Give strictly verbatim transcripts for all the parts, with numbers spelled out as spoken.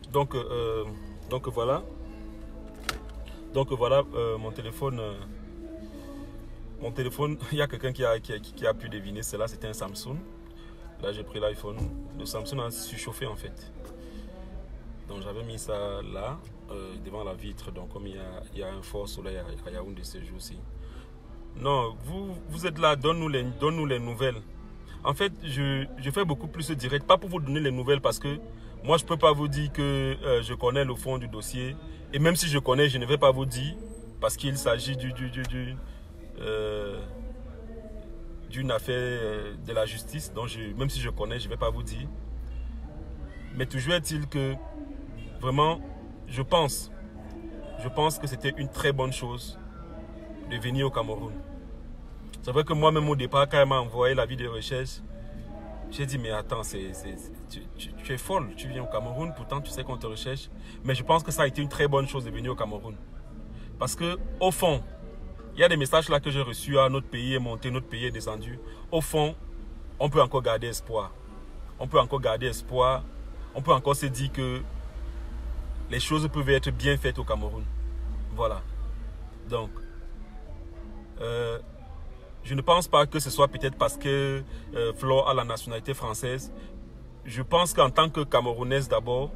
Donc, euh, donc voilà. Donc voilà, euh, mon téléphone. Euh, mon téléphone, il y a quelqu'un qui a, qui, a, qui a pu deviner. Cela, c'était un Samsung. Là, j'ai pris l'iPhone. Le Samsung a surchauffé en fait. Donc j'avais mis ça là, euh, devant la vitre. Donc comme il y a, il y a un fort soleil à Yaoundé ces jours-ci. Non, vous, vous êtes là, donne-nous les, donne-nous les nouvelles. En fait, je, je fais beaucoup plus direct. Pas pour vous donner les nouvelles parce que moi, je ne peux pas vous dire que euh, je connais le fond du dossier. Et même si je connais, je ne vais pas vous dire parce qu'il s'agit du, du, du, du, euh, d'une affaire euh, de la justice. Donc je, même si je connais, je ne vais pas vous dire. Mais toujours est-il que vraiment, je pense, je pense que c'était une très bonne chose de venir au Cameroun. C'est vrai que moi-même au départ, quand elle m'a envoyé la vidéo de recherche, j'ai dit mais attends, c'est, c'est, tu, tu, tu es folle, tu viens au Cameroun, pourtant tu sais qu'on te recherche. Mais je pense que ça a été une très bonne chose de venir au Cameroun. Parce que au fond, il y a des messages là que j'ai reçus, à notre pays est monté, notre pays est descendu. Au fond, on peut encore garder espoir. On peut encore garder espoir. On peut encore se dire que les choses peuvent être bien faites au Cameroun. Voilà. Donc, euh, je ne pense pas que ce soit peut-être parce que euh, Flore a la nationalité française. Je pense qu'en tant que Camerounaise d'abord,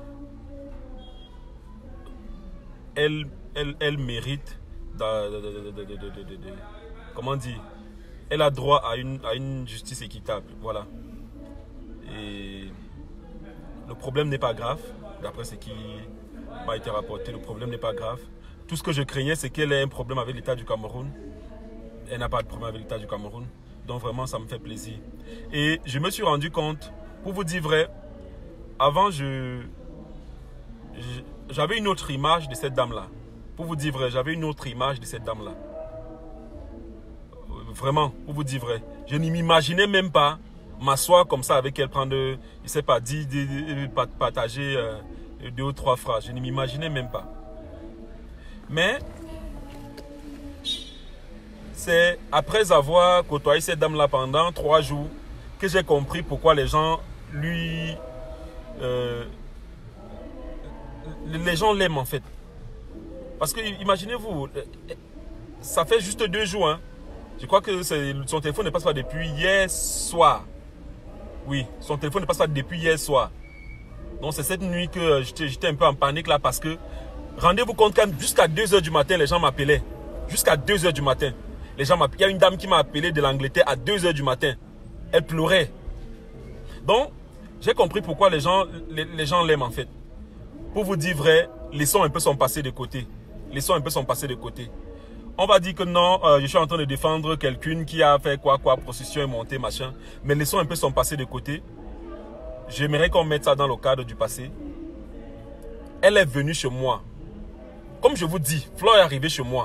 elle, elle, elle mérite, de, de, de, de, de, de, de, de, comment dire, elle a droit à une, à une justice équitable. Voilà. Et le problème n'est pas grave, d'après ce qui m'a été rapporté, le problème n'est pas grave. Tout ce que je craignais, c'est qu'elle ait un problème avec l'État du Cameroun. Elle n'a pas de problème avec l'État du Cameroun. Donc vraiment, ça me fait plaisir. Et je me suis rendu compte, pour vous dire vrai, avant, je, j'avais une autre image de cette dame-là. Pour vous dire vrai, j'avais une autre image de cette dame-là. Vraiment, pour vous dire vrai. Je ne m'imaginais même pas m'asseoir comme ça avec elle, prendre, je ne sais pas, dire, partager euh, deux ou trois phrases. Je ne m'imaginais même pas. Mais c'est après avoir côtoyé cette dame-là pendant trois jours que j'ai compris pourquoi les gens lui... Euh, les gens l'aiment en fait. Parce que imaginez-vous, ça fait juste deux jours. Hein. Je crois que son téléphone ne passe pas depuis hier soir. Oui, son téléphone ne passe pas depuis hier soir. Donc c'est cette nuit que j'étais un peu en panique là parce que rendez-vous compte quand jusqu'à deux heures du matin, les gens m'appelaient. Jusqu'à deux heures du matin. Les gens m'appelaient. Il y a une dame qui m'a appelé de l'Angleterre à deux heures du matin. Elle pleurait. Donc, j'ai compris pourquoi les gens les, les gens l'aiment en fait. Pour vous dire vrai, laissons un peu son passé de côté. Laissons un peu son passé de côté. On va dire que non, euh, je suis en train de défendre quelqu'un qui a fait quoi, quoi, procession et montée, machin. Mais laissons un peu son passé de côté. J'aimerais qu'on mette ça dans le cadre du passé. Elle est venue chez moi. Comme je vous dis, Flore est arrivée chez moi.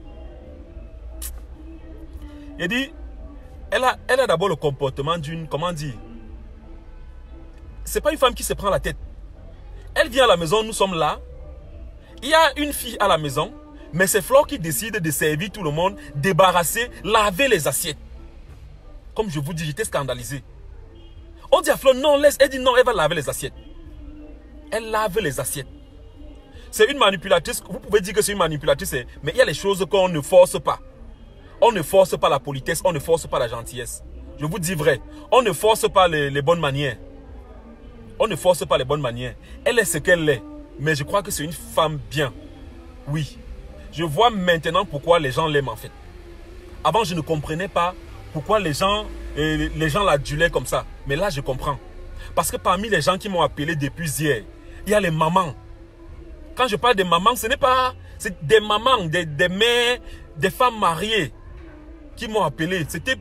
Il dit, elle a, elle a d'abord le comportement d'une, comment dire, c'est pas une femme qui se prend la tête. Elle vient à la maison, nous sommes là. Il y a une fille à la maison, mais c'est Flore qui décide de servir tout le monde, débarrasser, laver les assiettes. Comme je vous dis, j'étais scandalisé. On dit à Flore, non, laisse. Elle dit non, elle va laver les assiettes. Elle lave les assiettes. C'est une manipulatrice. Vous pouvez dire que c'est une manipulatrice, mais il y a les choses qu'on ne force pas. On ne force pas la politesse, on ne force pas la gentillesse. Je vous dis vrai, on ne force pas les, les bonnes manières. On ne force pas les bonnes manières. Elle est ce qu'elle est. Mais je crois que c'est une femme bien. Oui. Je vois maintenant pourquoi les gens l'aiment en fait. Avant, je ne comprenais pas pourquoi les gens, euh, les gens l'adulaient comme ça. Mais là, je comprends. Parce que parmi les gens qui m'ont appelé depuis hier, il y a les mamans. Quand je parle des mamans, ce n'est pas... C'est des mamans, des, des mères, des femmes mariées qui m'ont appelé. C'était...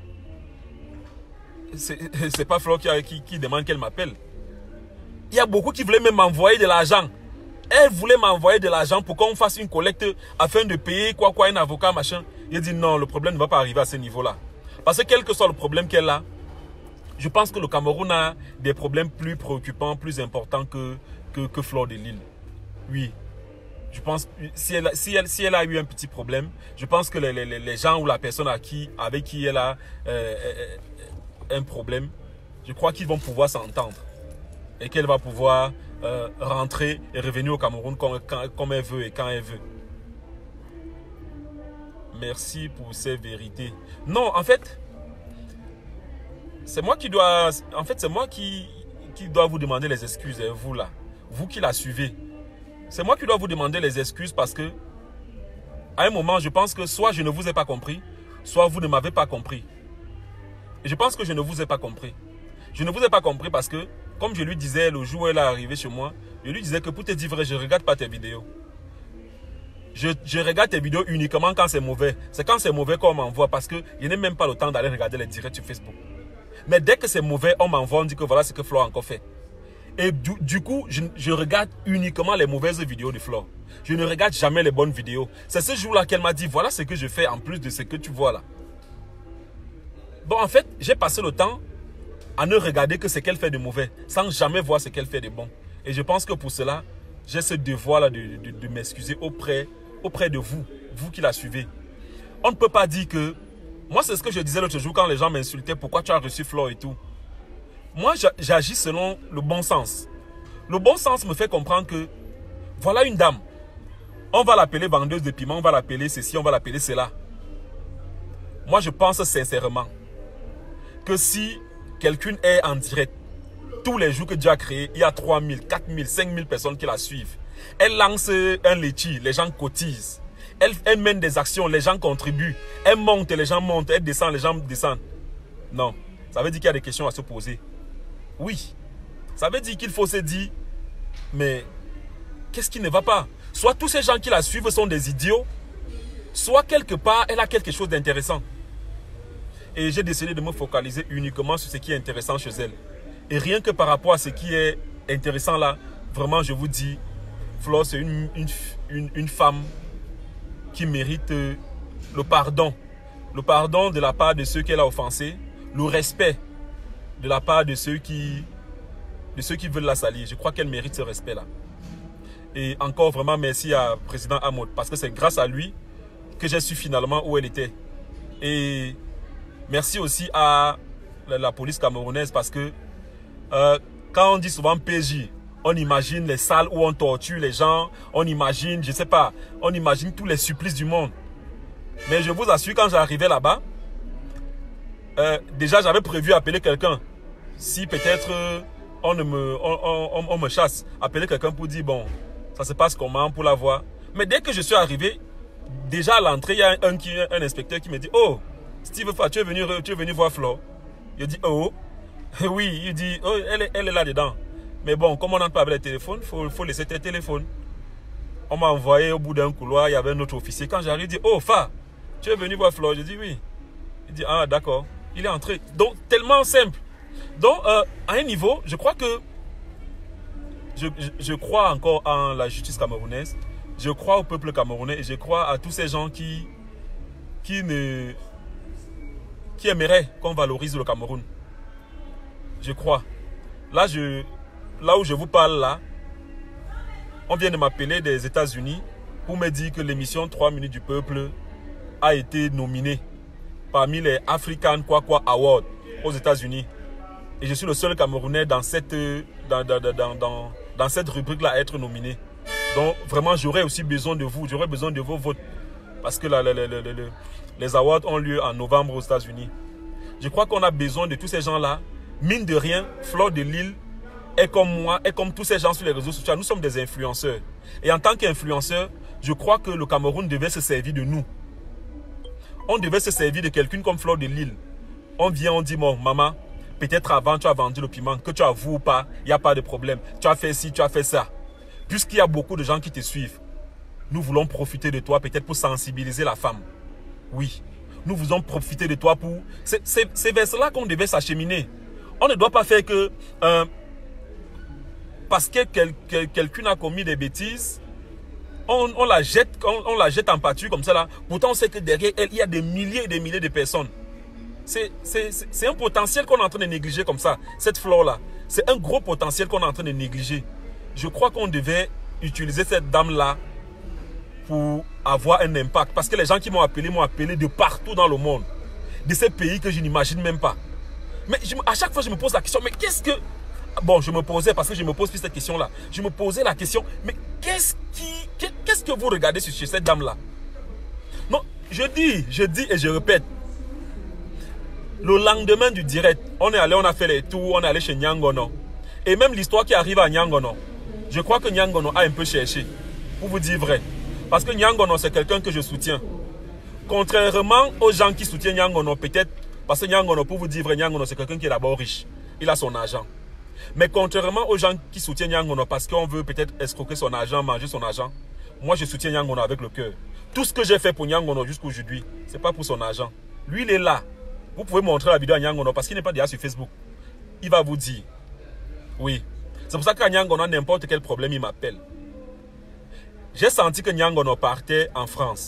C'est pas Flore qui, qui, qui demande qu'elle m'appelle. Il y a beaucoup qui voulaient même m'envoyer de l'argent. Elle voulait m'envoyer de l'argent pour qu'on fasse une collecte afin de payer quoi, quoi, un avocat, machin. Il a dit non, le problème ne va pas arriver à ce niveau-là. Parce que quel que soit le problème qu'elle a, je pense que le Cameroun a des problèmes plus préoccupants, plus importants que, que, que Flore de Lille. Oui. Je pense, si elle, si, elle, si elle a eu un petit problème, je pense que les, les, les gens ou la personne à qui, avec qui elle a euh, un problème, je crois qu'ils vont pouvoir s'entendre. Et qu'elle va pouvoir euh, rentrer et revenir au Cameroun comme, quand, comme elle veut et quand elle veut. Merci pour ces vérités. Non, en fait, c'est moi qui dois, en fait, c'est moi qui, qui dois vous demander les excuses, vous là, vous qui la suivez. C'est moi qui dois vous demander les excuses parce que, à un moment, je pense que soit je ne vous ai pas compris, soit vous ne m'avez pas compris. Et je pense que je ne vous ai pas compris. Je ne vous ai pas compris parce que, comme je lui disais le jour où elle est arrivée chez moi, je lui disais que pour te dire vrai, je ne regarde pas tes vidéos. Je, je regarde tes vidéos uniquement quand c'est mauvais. C'est quand c'est mauvais qu'on m'envoie parce que je n'ai même pas le temps d'aller regarder les directs sur Facebook. Mais dès que c'est mauvais, on m'envoie, on dit que voilà ce que Flo a encore fait. Et du, du coup, je, je regarde uniquement les mauvaises vidéos de Flo. Je ne regarde jamais les bonnes vidéos. C'est ce jour-là qu'elle m'a dit, voilà ce que je fais en plus de ce que tu vois là. Bon, en fait, j'ai passé le temps à ne regarder que ce qu'elle fait de mauvais, sans jamais voir ce qu'elle fait de bon. Et je pense que pour cela, j'ai ce devoir-là de, de, de m'excuser auprès, auprès de vous, vous qui la suivez. On ne peut pas dire que... Moi, c'est ce que je disais l'autre jour quand les gens m'insultaient, pourquoi tu as reçu Flo et tout. Moi, j'agis selon le bon sens. Le bon sens me fait comprendre que, voilà une dame. On va l'appeler vendeuse de piment, on va l'appeler ceci, on va l'appeler cela. Moi, je pense sincèrement que si quelqu'un est en direct, tous les jours que Dieu a créé, il y a trois mille, quatre mille, cinq mille personnes qui la suivent. Elle lance un litchi, les gens cotisent. Elle, elle mène des actions, les gens contribuent. Elle monte, les gens montent. Elle descend, les gens descendent. Non, ça veut dire qu'il y a des questions à se poser. Oui, ça veut dire qu'il faut se dire, mais qu'est-ce qui ne va pas? Soit tous ces gens qui la suivent sont des idiots, soit quelque part, elle a quelque chose d'intéressant. Et j'ai décidé de me focaliser uniquement sur ce qui est intéressant chez elle. Et rien que par rapport à ce qui est intéressant là, vraiment je vous dis, Flo, c'est une, une, une, une femme qui mérite le pardon. Le pardon de la part de ceux qu'elle a offensés, le respect de la part de ceux qui, de ceux qui veulent la salir. Je crois qu'elle mérite ce respect-là. Et encore vraiment merci à président Hamoud, parce que c'est grâce à lui que j'ai su finalement où elle était. Et merci aussi à la, la police camerounaise parce que euh, quand on dit souvent P J, on imagine les salles où on torture les gens, on imagine, je sais pas, on imagine tous les supplices du monde. Mais je vous assure, quand j'arrivais là-bas, euh, déjà j'avais prévu appeler quelqu'un. Si peut-être euh, on, me, on, on, on me chasse, appeler quelqu'un pour dire, bon, ça se passe comment pour la voir. Mais dès que je suis arrivé, déjà à l'entrée, il y a un, qui, un inspecteur qui me dit, oh, Steve, tu es venu, tu es venu voir Flo. Il dit, oh, oui, il dit, oh, elle est, elle est là-dedans. Mais bon, comme on n'entend pas avec les téléphones, il faut, faut laisser tes téléphones. On m'a envoyé au bout d'un couloir, il y avait un autre officier. Quand j'arrive, il dit, oh, Fa, tu es venu voir Flo? Je dis, oui. Il dit, ah, d'accord. Il est entré. Donc, tellement simple. Donc, euh, à un niveau, je crois que je, je, je crois encore en la justice camerounaise. Je crois au peuple camerounais et je crois à tous ces gens qui, qui, ne, qui aimeraient qu'on valorise le Cameroun. Je crois. Là, je, là où je vous parle, là, on vient de m'appeler des États-Unis pour me dire que l'émission trois minutes du peuple a été nominée parmi les African quoi quoi Awards aux États-Unis. Et je suis le seul Camerounais dans cette, dans, dans, dans, dans, dans cette rubrique-là à être nominé. Donc, vraiment, j'aurais aussi besoin de vous. J'aurais besoin de vos votes. Parce que la, la, la, la, la, les awards ont lieu en novembre aux États-Unis. Je crois qu'on a besoin de tous ces gens-là. Mine de rien, Flo de Lille est comme moi, est comme tous ces gens sur les réseaux sociaux. Nous sommes des influenceurs. Et en tant qu'influenceurs, je crois que le Cameroun devait se servir de nous. On devait se servir de quelqu'un comme Flo de Lille. On vient, on dit, bon, maman, peut-être avant tu as vendu le piment, que tu avoues ou pas, il n'y a pas de problème. Tu as fait ci, tu as fait ça. Puisqu'il y a beaucoup de gens qui te suivent, nous voulons profiter de toi peut-être pour sensibiliser la femme. Oui, nous voulons profiter de toi pour... C'est vers cela qu'on devait s'acheminer. On ne doit pas faire que... Euh, parce que quel, quel, quelqu'un a commis des bêtises, on, on, la jette, on, on la jette en pâture comme ça là. Pourtant, on sait que derrière elle, il y a des milliers et des milliers de personnes. C'est un potentiel qu'on est en train de négliger comme ça. Cette flore-là, c'est un gros potentiel qu'on est en train de négliger. Je crois qu'on devait utiliser cette dame-là pour avoir un impact. Parce que les gens qui m'ont appelé, m'ont appelé de partout dans le monde. De ces pays que je n'imagine même pas. Mais je, à chaque fois, je me pose la question, mais qu'est-ce que... bon, je me posais, parce que je me pose plus cette question-là. Je me posais la question, mais qu'est-ce qui, qu'est-ce que vous regardez chez cette dame-là? Non, je dis, je dis et je répète. Le lendemain du direct, on est allé, on a fait les tours, on est allé chez Nyangono. Et même l'histoire qui arrive à Nyangono, je crois que Nyangono a un peu cherché, pour vous dire vrai. Parce que Nyangono, c'est quelqu'un que je soutiens. Contrairement aux gens qui soutiennent Nyangono, peut-être, parce que Nyangono, pour vous dire vrai, Nyangono, c'est quelqu'un qui est d'abord riche. Il a son argent. Mais contrairement aux gens qui soutiennent Nyangono parce qu'on veut peut-être escroquer son argent, manger son argent, moi je soutiens Nyangono avec le cœur. Tout ce que j'ai fait pour Nyangono jusqu'à aujourd'hui, ce n'est pas pour son argent. Lui, il est là. Vous pouvez montrer la vidéo à Nyangono parce qu'il n'est pas déjà sur Facebook. Il va vous dire. Oui. C'est pour ça qu'à Nyangono, n'importe quel problème, il m'appelle. J'ai senti que Nyangono partait en France.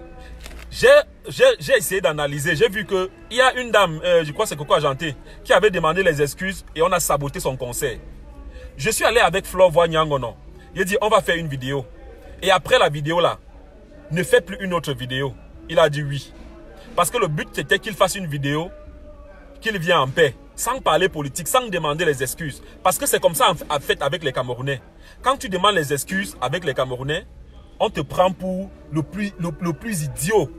J'ai essayé d'analyser. J'ai vu qu'il y a une dame, euh, je crois que c'est Coco Argenté, qui avait demandé les excuses et on a saboté son concert. Je suis allé avec Flo voir Nyangono. Il a dit, on va faire une vidéo. Et après la vidéo là, ne fais plus une autre vidéo. Il a dit oui. Parce que le but c'était qu'il fasse une vidéo, qu'il vienne en paix, sans parler politique, sans demander les excuses. Parce que c'est comme ça en fait avec les Camerounais. Quand tu demandes les excuses avec les Camerounais, on te prend pour le plus, le, le plus idiot.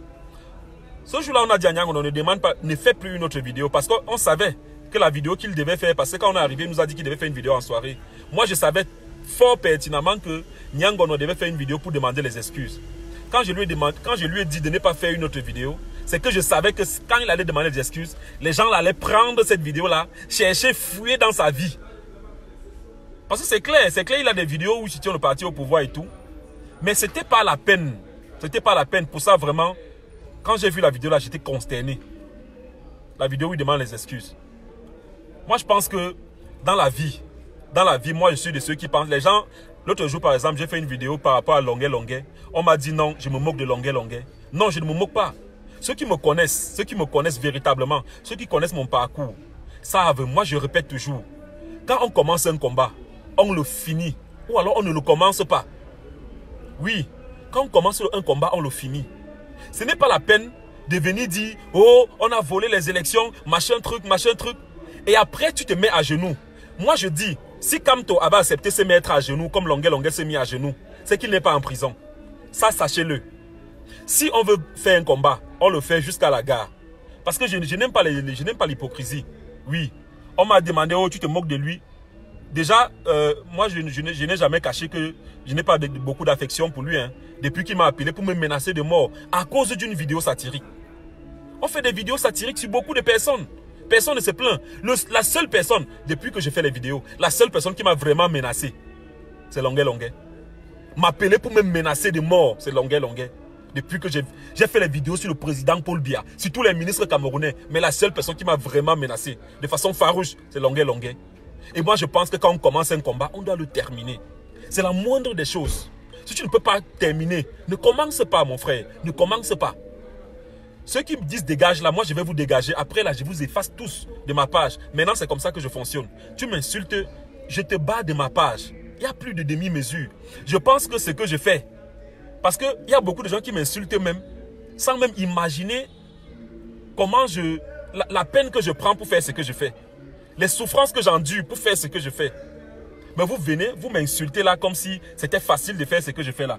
Ce jour-là, on a dit à Nyangono, on ne demande pas, ne fait plus une autre vidéo. Parce qu'on savait que la vidéo qu'il devait faire, parce que quand on est arrivé, il nous a dit qu'il devait faire une vidéo en soirée. Moi, je savais fort pertinemment que Nyangono devait faire une vidéo pour demander les excuses. Quand je lui ai, demandé, quand je lui ai dit de ne pas faire une autre vidéo, c'est que je savais que quand il allait demander des excuses, les gens allaient prendre cette vidéo-là, chercher, fouiller dans sa vie. Parce que c'est clair, c'est clair, il a des vidéos où il tient le parti au pouvoir et tout. Mais ce n'était pas la peine. Ce n'était pas la peine. Pour ça, vraiment, quand j'ai vu la vidéo là, j'étais consterné. La vidéo où il demande les excuses. Moi, je pense que dans la vie, dans la vie, moi, je suis de ceux qui pensent. Les gens, l'autre jour, par exemple, j'ai fait une vidéo par rapport à Longuet Longuet. On m'a dit non, je me moque de Longuet Longuet. Non, je ne me moque pas. Ceux qui me connaissent, ceux qui me connaissent véritablement, ceux qui connaissent mon parcours, savent, moi, je répète toujours. Quand on commence un combat, on le finit. Ou alors, on ne le commence pas. Oui, quand on commence un combat, on le finit. Ce n'est pas la peine de venir dire, oh, on a volé les élections, machin truc, machin truc. Et après, tu te mets à genoux. Moi, je dis, si Kamto avait accepté de se mettre à genoux, comme Longuet Longuet s'est mis à genoux, c'est qu'il n'est pas en prison. Ça, sachez-le. Si on veut faire un combat, on le fait jusqu'à la gare. Parce que je, je n'aime pas l'hypocrisie. Oui, on m'a demandé, oh, tu te moques de lui. Déjà, euh, moi, je, je, je n'ai jamais caché que je n'ai pas de, de, beaucoup d'affection pour lui. Hein, depuis qu'il m'a appelé pour me menacer de mort à cause d'une vidéo satirique. On fait des vidéos satiriques sur beaucoup de personnes. Personne ne se plaint. Le, la seule personne, depuis que je fais les vidéos, la seule personne qui m'a vraiment menacé, c'est Longuet Longuet. M'appeler pour me menacer de mort, c'est Longuet Longuet. Depuis que j'ai fait les vidéos sur le président Paul Biya, sur tous les ministres camerounais, mais la seule personne qui m'a vraiment menacé de façon farouche, c'est Longuet Longuet. Et moi, je pense que quand on commence un combat, on doit le terminer. C'est la moindre des choses. Si tu ne peux pas terminer, ne commence pas, mon frère. Ne commence pas. Ceux qui me disent dégage là, moi je vais vous dégager. Après là, je vous efface tous de ma page. Maintenant, c'est comme ça que je fonctionne. Tu m'insultes, je te bats de ma page. Il n'y a plus de demi-mesure. Je pense que ce que je fais, parce qu'il y a beaucoup de gens qui m'insultent même, sans même imaginer comment je... La, la peine que je prends pour faire ce que je fais. Les souffrances que j'endure pour faire ce que je fais. Mais vous venez, vous m'insultez là comme si c'était facile de faire ce que je fais là.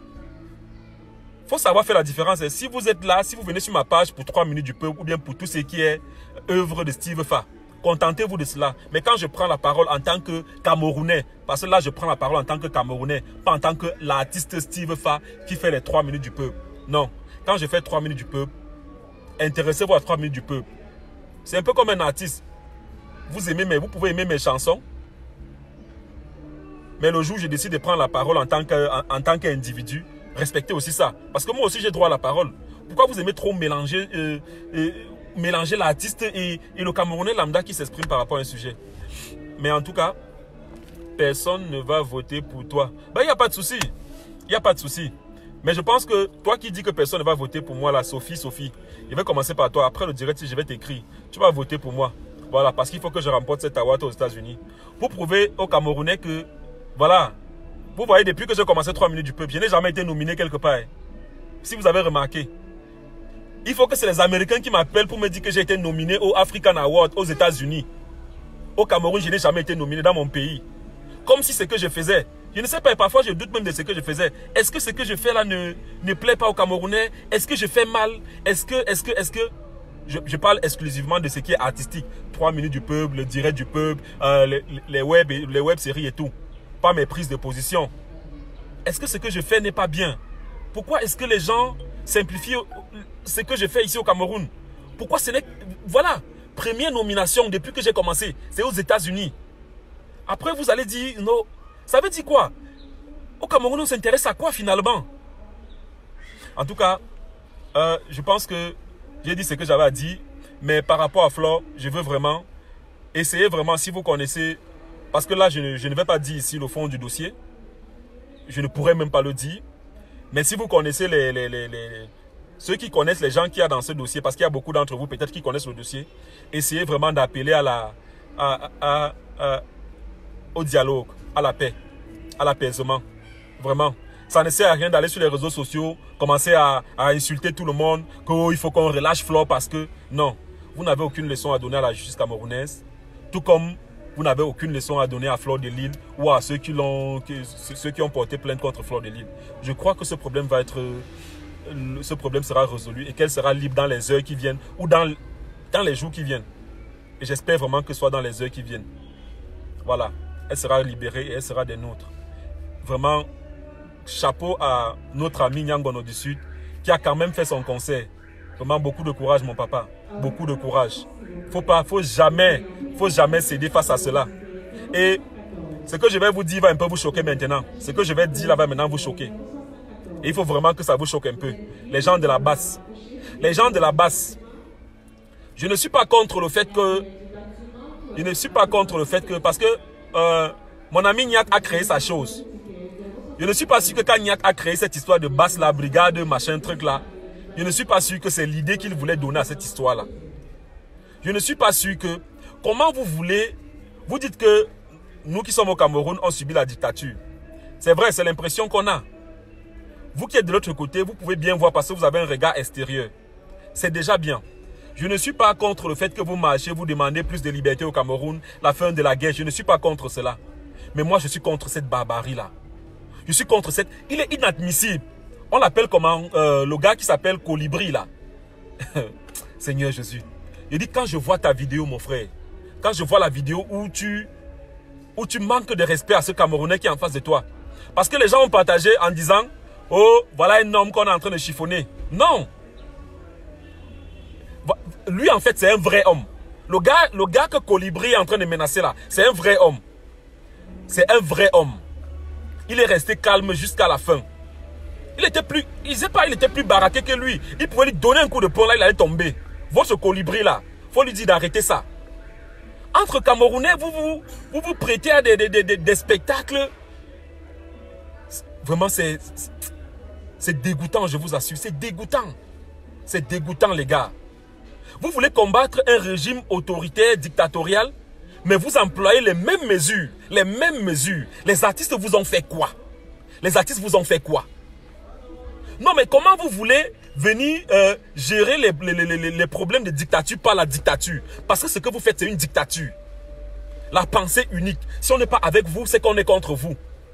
Il faut savoir faire la différence. Si vous êtes là, si vous venez sur ma page pour trois minutes du peuple ou bien pour tout ce qui est œuvre de Steve Fa, contentez-vous de cela. Mais quand je prends la parole en tant que Camerounais, parce que là je prends la parole en tant que Camerounais, pas en tant que l'artiste Steve Fa qui fait les trois minutes du peuple. Non. Quand je fais trois minutes du peuple, intéressez-vous à trois minutes du peuple. C'est un peu comme un artiste. Vous aimez, mais vous pouvez aimer mes chansons. Mais le jour où je décide de prendre la parole en tant que, en, en tant qu'individu, respectez aussi ça. Parce que moi aussi, j'ai droit à la parole. Pourquoi vous aimez trop mélanger, euh, euh, mélanger l'artiste et, et le Camerounais lambda qui s'exprime par rapport à un sujet? Mais en tout cas, personne ne va voter pour toi. Ben, il n'y a pas de souci. Il n'y a pas de souci. Mais je pense que toi qui dis que personne ne va voter pour moi, là, Sophie, Sophie, je vais commencer par toi. Après le direct, je vais t'écrire. Tu vas voter pour moi. Voilà, parce qu'il faut que je remporte cette award aux États-Unis. Pour prouver aux Camerounais que, voilà, vous voyez, depuis que j'ai commencé trois minutes du peuple, je n'ai jamais été nominé quelque part. Si vous avez remarqué, il faut que c'est les Américains qui m'appellent pour me dire que j'ai été nominé au African Award aux États-Unis. Au Cameroun, je n'ai jamais été nominé dans mon pays. Comme si ce que je faisais, je ne sais pas, parfois je doute même de ce que je faisais. Est-ce que ce que je fais là ne, ne plaît pas aux Camerounais? Est-ce que je fais mal? Est-ce que, est-ce que, est-ce que... Je, je parle exclusivement de ce qui est artistique. Trois minutes du peuple, le direct du peuple, euh, les, les, web, les web séries et tout. Pas mes prises de position. Est-ce que ce que je fais n'est pas bien? Pourquoi est-ce que les gens simplifient ce que je fais ici au Cameroun? Pourquoi ce n'est... Voilà, première nomination depuis que j'ai commencé, c'est aux États-Unis. Après, vous allez dire, non, ça veut dire quoi? Au Cameroun, on s'intéresse à quoi finalement? En tout cas, euh, je pense que j'ai dit ce que j'avais à dire, mais par rapport à Flor, je veux vraiment essayer vraiment, si vous connaissez, parce que là, je ne, je ne vais pas dire ici le fond du dossier, je ne pourrais même pas le dire, mais si vous connaissez les, les, les, les ceux qui connaissent les gens qu'il y a dans ce dossier, parce qu'il y a beaucoup d'entre vous peut-être qui connaissent le dossier, essayez vraiment d'appeler à la, à, à, à, au dialogue, à la paix, à l'apaisement. Vraiment. Ça ne sert à rien d'aller sur les réseaux sociaux, commencer à, à insulter tout le monde, qu'il oh, faut qu'on relâche Flor parce que... Non, vous n'avez aucune leçon à donner à la justice camerounaise, tout comme vous n'avez aucune leçon à donner à Flor de Lille ou à ceux qui, l'ont, ceux qui ont porté plainte contre Flor de Lille. Je crois que ce problème va être... Ce problème sera résolu et qu'elle sera libre dans les heures qui viennent ou dans, dans les jours qui viennent. Et j'espère vraiment que ce soit dans les heures qui viennent. Voilà. Elle sera libérée et elle sera des nôtres. Vraiment, chapeau à notre ami Nyangono du Sud qui a quand même fait son concert. Vraiment beaucoup de courage mon papa. Beaucoup de courage. Faut pas, faut jamais, faut jamais céder face à cela. Et ce que je vais vous dire va un peu vous choquer maintenant. Ce que je vais dire là va maintenant vous choquer. Et il faut vraiment que ça vous choque un peu. Les gens de la basse. Les gens de la basse. Je ne suis pas contre le fait que... Je ne suis pas contre le fait que... Parce que euh, mon ami Niak a créé sa chose. Je ne suis pas sûr que quand Niak a créé cette histoire de basse, la brigade, machin, truc là, je ne suis pas sûr que c'est l'idée qu'il voulait donner à cette histoire-là. Je ne suis pas sûr que... Comment vous voulez... Vous dites que nous qui sommes au Cameroun, on subit la dictature. C'est vrai, c'est l'impression qu'on a. Vous qui êtes de l'autre côté, vous pouvez bien voir parce que vous avez un regard extérieur. C'est déjà bien. Je ne suis pas contre le fait que vous marchez, vous demandez plus de liberté au Cameroun, la fin de la guerre. Je ne suis pas contre cela. Mais moi, je suis contre cette barbarie-là. Je suis contre cette... Il est inadmissible. On l'appelle comment euh, le gars qui s'appelle Colibri, là. Seigneur Jésus. Il dit, quand je vois ta vidéo, mon frère, quand je vois la vidéo où tu, où tu manques de respect à ce Camerounais qui est en face de toi. Parce que les gens ont partagé en disant... Oh, voilà un homme qu'on est en train de chiffonner. Non. Lui, en fait, c'est un vrai homme. Le gars, le gars que Colibri est en train de menacer là, c'est un vrai homme. C'est un vrai homme. Il est resté calme jusqu'à la fin. Il était plus, il sait pas, il était plus baraqué que lui. Il pouvait lui donner un coup de poing là, il allait tomber. Votre Colibri là, faut lui dire d'arrêter ça. Entre Camerounais, vous vous, vous, vous prêtez à des, des, des, des spectacles. Vraiment, c'est... C'est dégoûtant, je vous assure. C'est dégoûtant. C'est dégoûtant, les gars. Vous voulez combattre un régime autoritaire, dictatorial, mais vous employez les mêmes mesures. Les mêmes mesures. Les artistes vous ont fait quoi? Les artistes vous ont fait quoi? Non, mais comment vous voulez venir euh, gérer les, les, les, les problèmes de dictature par la dictature? Parce que ce que vous faites, c'est une dictature. La pensée unique. Si on n'est pas avec vous, c'est qu'on est contre vous.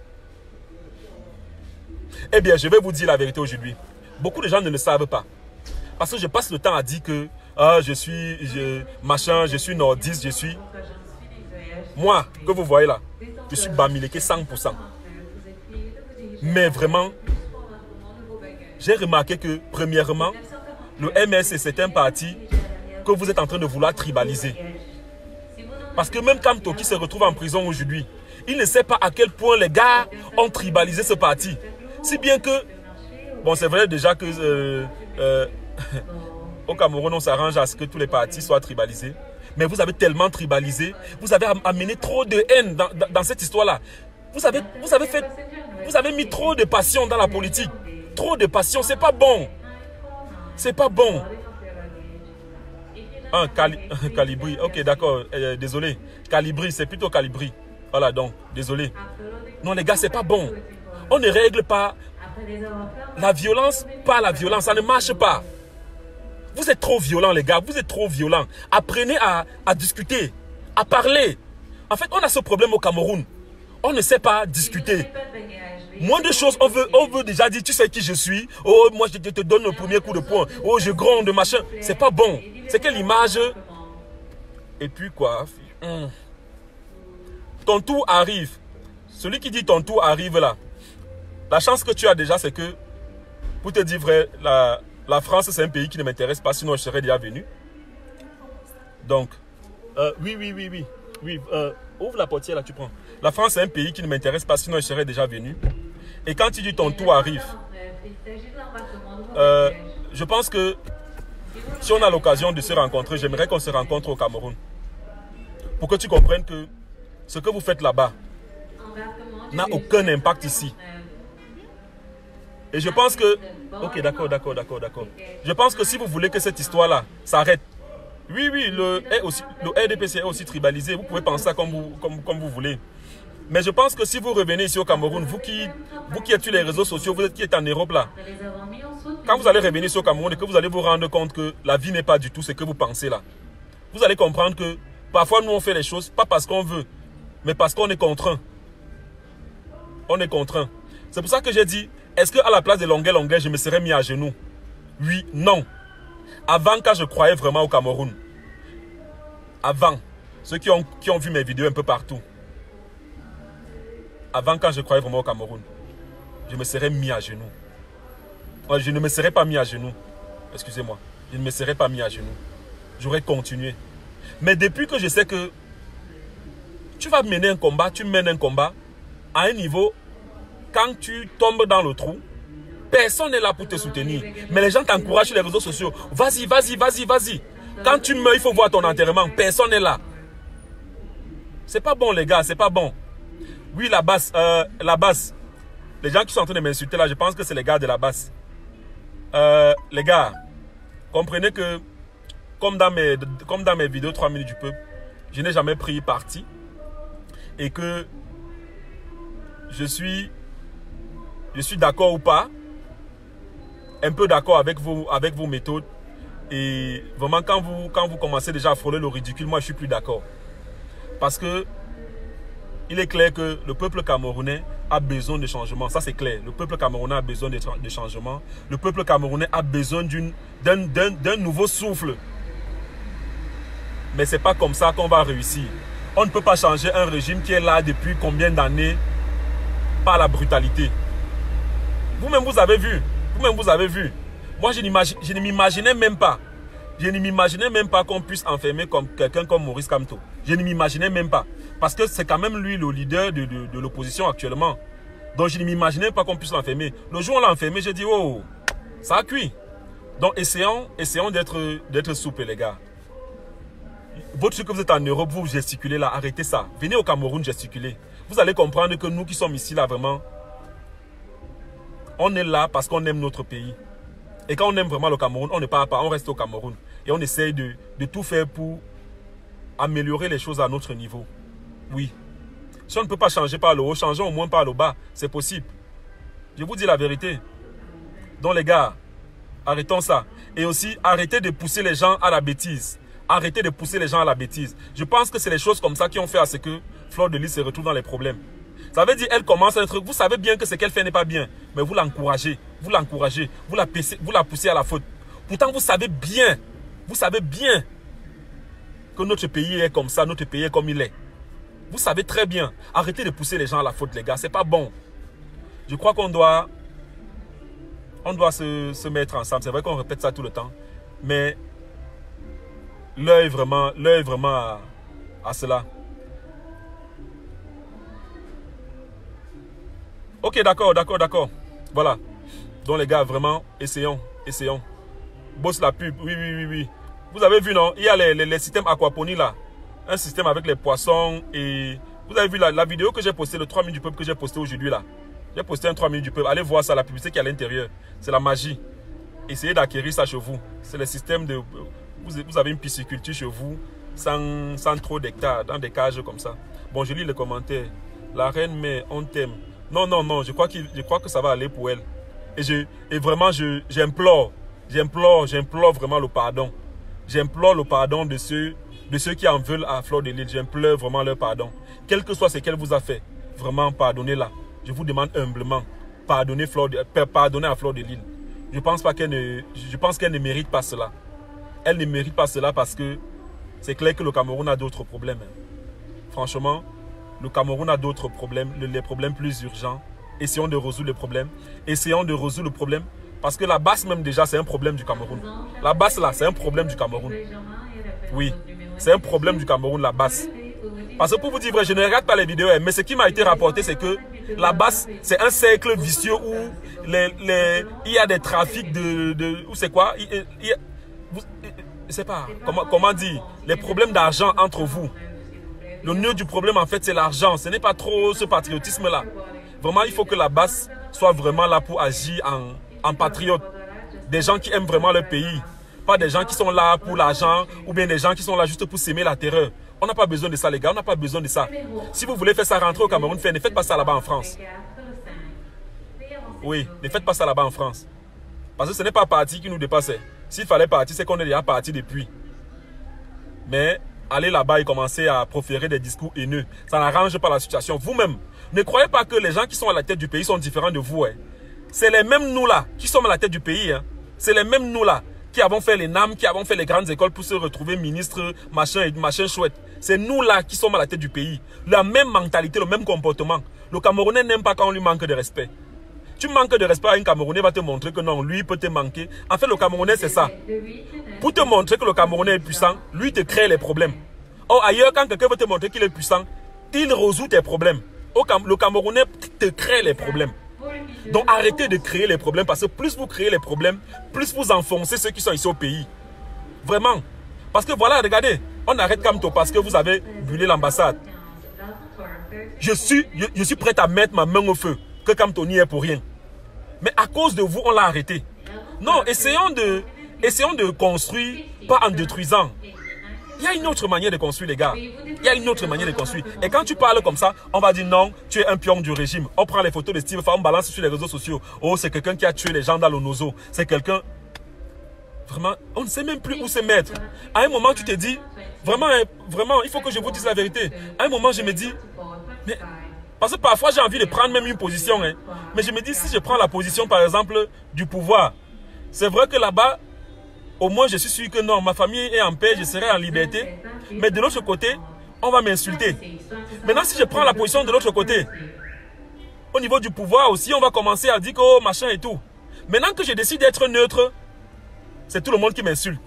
Eh bien, je vais vous dire la vérité aujourd'hui. Beaucoup de gens ne le savent pas. Parce que je passe le temps à dire que ah, je suis je, machin, je suis nordiste, je suis... Moi, que vous voyez là, je suis Bamileke cent pour cent. Mais vraiment, j'ai remarqué que, premièrement, le M S, c'est un parti que vous êtes en train de vouloir tribaliser. Parce que même quand Toki se retrouve en prison aujourd'hui, il ne sait pas à quel point les gars ont tribalisé ce parti. Si bien que, bon c'est vrai déjà que euh, euh, au Cameroun on s'arrange à ce que tous les partis soient tribalisés. Mais vous avez tellement tribalisé, vous avez amené trop de haine dans, dans, dans cette histoire-là. Vous avez, vous, avez fait, vous avez mis trop de passion dans la politique. Trop de passion, c'est pas bon. C'est pas bon. Ah, Cali, Calibri, ok d'accord, euh, désolé. Calibri, c'est plutôt Calibri. Voilà donc, désolé. Non les gars, c'est pas bon. On ne règle pas la violence par la violence. Ça ne marche pas. Vous êtes trop violents, les gars. Vous êtes trop violents. Apprenez à, à discuter, à parler. En fait, on a ce problème au Cameroun. On ne sait pas discuter. Moins de choses, on veut, on veut déjà dire, tu sais qui je suis. Oh, moi, je te donne le premier coup de poing. Oh, je gronde, machin. C'est pas bon. C'est quelle image? Et puis quoi? Hum. Ton tour arrive. Celui qui dit ton tour arrive là. La chance que tu as déjà, c'est que, pour te dire vrai, la, la France, c'est un pays qui ne m'intéresse pas, sinon je serais déjà venu. Donc, euh, oui, oui, oui, oui. oui euh, ouvre la portière là, tu prends. La France, c'est un pays qui ne m'intéresse pas, sinon je serais déjà venu. Et quand tu dis ton tour arrive, euh, je pense que si on a l'occasion de se rencontrer, j'aimerais qu'on se rencontre au Cameroun. Pour que tu comprennes que ce que vous faites là-bas n'a aucun impact ici. Et je pense que... Ok, d'accord, d'accord, d'accord, d'accord. Je pense que si vous voulez que cette histoire-là s'arrête, oui, oui, le, est aussi, le R D P C est aussi tribalisé. Vous pouvez penser ça comme vous, comme, comme vous voulez. Mais je pense que si vous revenez ici au Cameroun, vous qui, vous qui êtes sur les réseaux sociaux, vous qui êtes en Europe là, quand vous allez revenir ici au Cameroun et que vous allez vous rendre compte que la vie n'est pas du tout ce que vous pensez là, vous allez comprendre que parfois nous on fait les choses, pas parce qu'on veut, mais parce qu'on est contraint. On est contraint. C'est pour ça que j'ai dit, est-ce qu'à la place de Longuet Longuet, je me serais mis à genoux? Oui, non. Avant, quand je croyais vraiment au Cameroun, avant, ceux qui ont, qui ont vu mes vidéos un peu partout, avant, quand je croyais vraiment au Cameroun, je me serais mis à genoux. Je ne me serais pas mis à genoux. Excusez-moi. Je ne me serais pas mis à genoux. J'aurais continué. Mais depuis que je sais que tu vas mener un combat, tu mènes un combat à un niveau, quand tu tombes dans le trou, personne n'est là pour te soutenir. Mais les gens t'encouragent sur les réseaux sociaux. Vas-y, vas-y, vas-y, vas-y. Quand tu meurs, il faut voir ton enterrement. Personne n'est là. C'est pas bon, les gars, c'est pas bon. Oui, la basse, euh, la basse. Les gens qui sont en train de m'insulter là, je pense que c'est les gars de la basse. Euh, les gars, comprenez que, comme dans mes, comme dans mes vidéos trois minutes du peuple, je n'ai jamais pris parti. Et que je suis, je suis d'accord ou pas, un peu d'accord avec vos, avec vos méthodes. Et vraiment, quand vous, quand vous commencez déjà à frôler le ridicule, moi je suis plus d'accord. Parce que il est clair que le peuple camerounais a besoin de changement. Ça, c'est clair. Le peuple camerounais a besoin de, de changement. Le peuple camerounais a besoin d'un d'un nouveau souffle. Mais ce n'est pas comme ça qu'on va réussir. On ne peut pas changer un régime qui est là depuis combien d'années par la brutalité. Vous-même, vous avez vu. Vous-même, vous avez vu. Moi, je ne m'imaginais même pas. Je ne m'imaginais même pas qu'on puisse enfermer comme quelqu'un comme Maurice Kamto. Je ne m'imaginais même pas. Parce que c'est quand même lui le leader de, de, de l'opposition actuellement. Donc je ne m'imaginais pas qu'on puisse l'enfermer. Le jour où on l'a enfermé, j'ai dit, oh, ça a cuit. Donc essayons, essayons d'être souples, les gars. Votre truc que vous êtes en Europe, vous gesticulez là, arrêtez ça. Venez au Cameroun gesticuler. Vous allez comprendre que nous qui sommes ici là, vraiment, on est là parce qu'on aime notre pays. Et quand on aime vraiment le Cameroun, on ne part pas, on reste au Cameroun. Et on essaye de, de tout faire pour améliorer les choses à notre niveau. Oui. Si on ne peut pas changer par le haut, changeons au moins par le bas. C'est possible. Je vous dis la vérité. Donc les gars, arrêtons ça. Et aussi, arrêtez de pousser les gens à la bêtise. Arrêtez de pousser les gens à la bêtise. Je pense que c'est les choses comme ça qui ont fait à ce que Fleur de Lys se retrouve dans les problèmes. Ça veut dire, elle commence un truc, vous savez bien que ce qu'elle fait n'est pas bien, mais vous l'encouragez, vous l'encouragez, vous, la poussez, vous la poussez à la faute. Pourtant, vous savez bien, vous savez bien que notre pays est comme ça, notre pays est comme il est. Vous savez très bien. Arrêtez de pousser les gens à la faute, les gars, c'est pas bon. Je crois qu'on doit, on doit se, se mettre ensemble. C'est vrai qu'on répète ça tout le temps, mais l'œil vraiment, l'œil vraiment à, à cela. Ok, d'accord, d'accord, d'accord. Voilà. Donc les gars, vraiment, essayons, essayons. Bosse la pub, oui, oui, oui, oui. Vous avez vu, non? Il y a les, les, les systèmes aquaponie là. Un système avec les poissons et... Vous avez vu la, la vidéo que j'ai postée, le trois minutes du peuple que j'ai posté aujourd'hui là. J'ai posté un trois minutes du peuple. Allez voir ça, la publicité qui est à l'intérieur. C'est la magie. Essayez d'acquérir ça chez vous. C'est le système de... Vous, vous avez une pisciculture chez vous, sans, sans trop d'hectares, dans des cages comme ça. Bon, je lis les commentaires. La reine mère, on t'aime. Non, non, non, je crois, qu'il, je crois que ça va aller pour elle. Et, je, et vraiment, j'implore, j'implore, j'implore vraiment le pardon. J'implore le pardon de ceux de ceux qui en veulent à Fleur de Lys. J'implore vraiment leur pardon. Quel que soit ce qu'elle vous a fait, vraiment pardonnez-la. Je vous demande humblement, pardonnez, Fleur de, pardonnez à Fleur de Lys. Je pense pas qu'elle ne, je pense qu'elle ne mérite pas cela. Elle ne mérite pas cela parce que c'est clair que le Cameroun a d'autres problèmes. Franchement, le Cameroun a d'autres problèmes, les problèmes plus urgents. Essayons de résoudre le problème. Essayons de résoudre le problème. Parce que la basse même déjà, c'est un problème du Cameroun. La basse là, c'est un problème du Cameroun. Oui, c'est un problème du Cameroun, la basse. Parce que pour vous dire vrai, je ne regarde pas les vidéos, mais ce qui m'a été rapporté, c'est que la basse, c'est un cercle vicieux où les, les, il y a des trafics de... de où c'est quoi il, il, vous, je sais pas, comment, comment dire, les problèmes d'argent entre vous. Le nœud du problème, en fait, c'est l'argent. Ce n'est pas trop ce patriotisme-là. Vraiment, il faut que la basse soit vraiment là pour agir en, en patriote. Des gens qui aiment vraiment leur pays. Pas des gens qui sont là pour l'argent ou bien des gens qui sont là juste pour s'aimer la terreur. On n'a pas besoin de ça, les gars. On n'a pas besoin de ça. Si vous voulez faire ça rentrer au Cameroun, ne faites pas ça là-bas en France. Oui, ne faites pas ça là-bas en France. Parce que ce n'est pas parti qui nous dépassait. S'il fallait partir, c'est qu'on est déjà parti depuis. Mais aller là-bas et commencer à proférer des discours haineux, ça n'arrange pas la situation. Vous-même, ne croyez pas que les gens qui sont à la tête du pays sont différents de vous. Hein. C'est les mêmes nous-là qui sommes à la tête du pays. Hein. C'est les mêmes nous-là qui avons fait les N A M, qui avons fait les grandes écoles pour se retrouver ministre, machin et machin chouette. C'est nous-là qui sommes à la tête du pays. La même mentalité, le même comportement. Le Camerounais n'aime pas quand on lui manque de respect. Tu manques de respect à un Camerounais, va te montrer que non, lui peut te manquer. En fait, le Camerounais, c'est ça. Pour te montrer que le Camerounais est puissant, lui te crée les problèmes. Or, ailleurs, quand quelqu'un veut te montrer qu'il est puissant, il résout tes problèmes. Au Cam le Camerounais te crée les problèmes. Donc, arrêtez de créer les problèmes parce que plus vous créez les problèmes, plus vous enfoncez ceux qui sont ici au pays. Vraiment. Parce que voilà, regardez, on arrête Kamto parce que vous avez brûlé l'ambassade. Je suis, je, je suis prêt à mettre ma main au feu que Kamto n'y est pour rien. Mais à cause de vous, on l'a arrêté. Non, essayons de, essayons de construire, pas en détruisant. Il y a une autre manière de construire, les gars. Il y a une autre manière de construire. Et quand tu parles comme ça, on va dire non, tu es un pion du régime. On prend les photos de Steve, on balance sur les réseaux sociaux. Oh, c'est quelqu'un qui a tué les gens dans l'Onozo. C'est quelqu'un... Vraiment, on ne sait même plus où se mettre. À un moment, tu te dis, vraiment, vraiment, il faut que je vous dise la vérité. À un moment, je me dis, mais... Parce que parfois, j'ai envie de prendre même une position. Hein. Mais je me dis, si je prends la position, par exemple, du pouvoir, c'est vrai que là-bas, au moins, je suis sûr que non, ma famille est en paix, je serai en liberté. Mais de l'autre côté, on va m'insulter. Maintenant, si je prends la position de l'autre côté, au niveau du pouvoir aussi, on va commencer à dire que oh, machin et tout. Maintenant que je décide d'être neutre, c'est tout le monde qui m'insulte.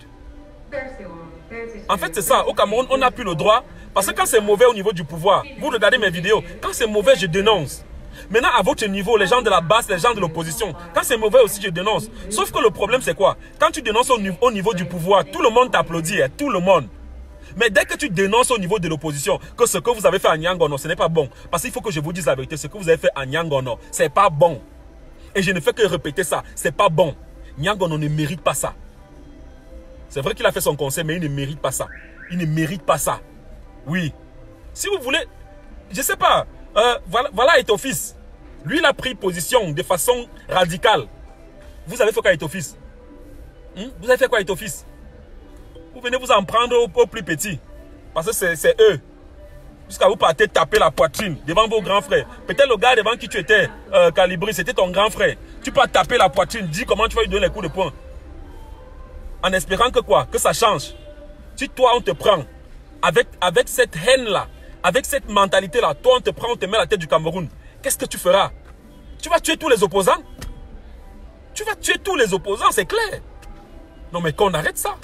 En fait, c'est ça. Au Cameroun, on n'a plus le droit. Parce que quand c'est mauvais au niveau du pouvoir, vous regardez mes vidéos, quand c'est mauvais, je dénonce. Maintenant, à votre niveau, les gens de la base, les gens de l'opposition, quand c'est mauvais aussi, je dénonce. Sauf que le problème, c'est quoi? Quand tu dénonces au niveau, au niveau du pouvoir, tout le monde t'applaudit, hein, tout le monde. Mais dès que tu dénonces au niveau de l'opposition, que ce que vous avez fait à Nyangono, ce n'est pas bon. Parce qu'il faut que je vous dise la vérité, ce que vous avez fait à Nyangono, ce n'est pas bon. Et je ne fais que répéter ça, ce n'est pas bon. Nyangono ne mérite pas ça. C'est vrai qu'il a fait son conseil, mais il ne mérite pas ça. Il ne mérite pas ça. Oui. Si vous voulez, je ne sais pas, euh, voilà, voilà Eto'o-Fils. Lui, il a pris position de façon radicale. Vous avez fait quoi Eto'o-Fils? hmm? Vous avez fait quoi Eto'o-Fils? Vous venez vous en prendre au, au plus petit. Parce que c'est eux. Jusqu'à vous partez taper la poitrine devant vos grands frères. Peut-être le gars devant qui tu étais, euh, Calibri, c'était ton grand frère. Tu peux taper la poitrine, dis comment tu vas lui donner les coups de poing. En espérant que quoi? Que ça change. Si toi, on te prend avec, avec cette haine-là, avec cette mentalité-là, toi, on te prend, on te met à la tête du Cameroun. Qu'est-ce que tu feras? Tu vas tuer tous les opposants? Tu vas tuer tous les opposants, c'est clair. Non, mais qu'on arrête ça.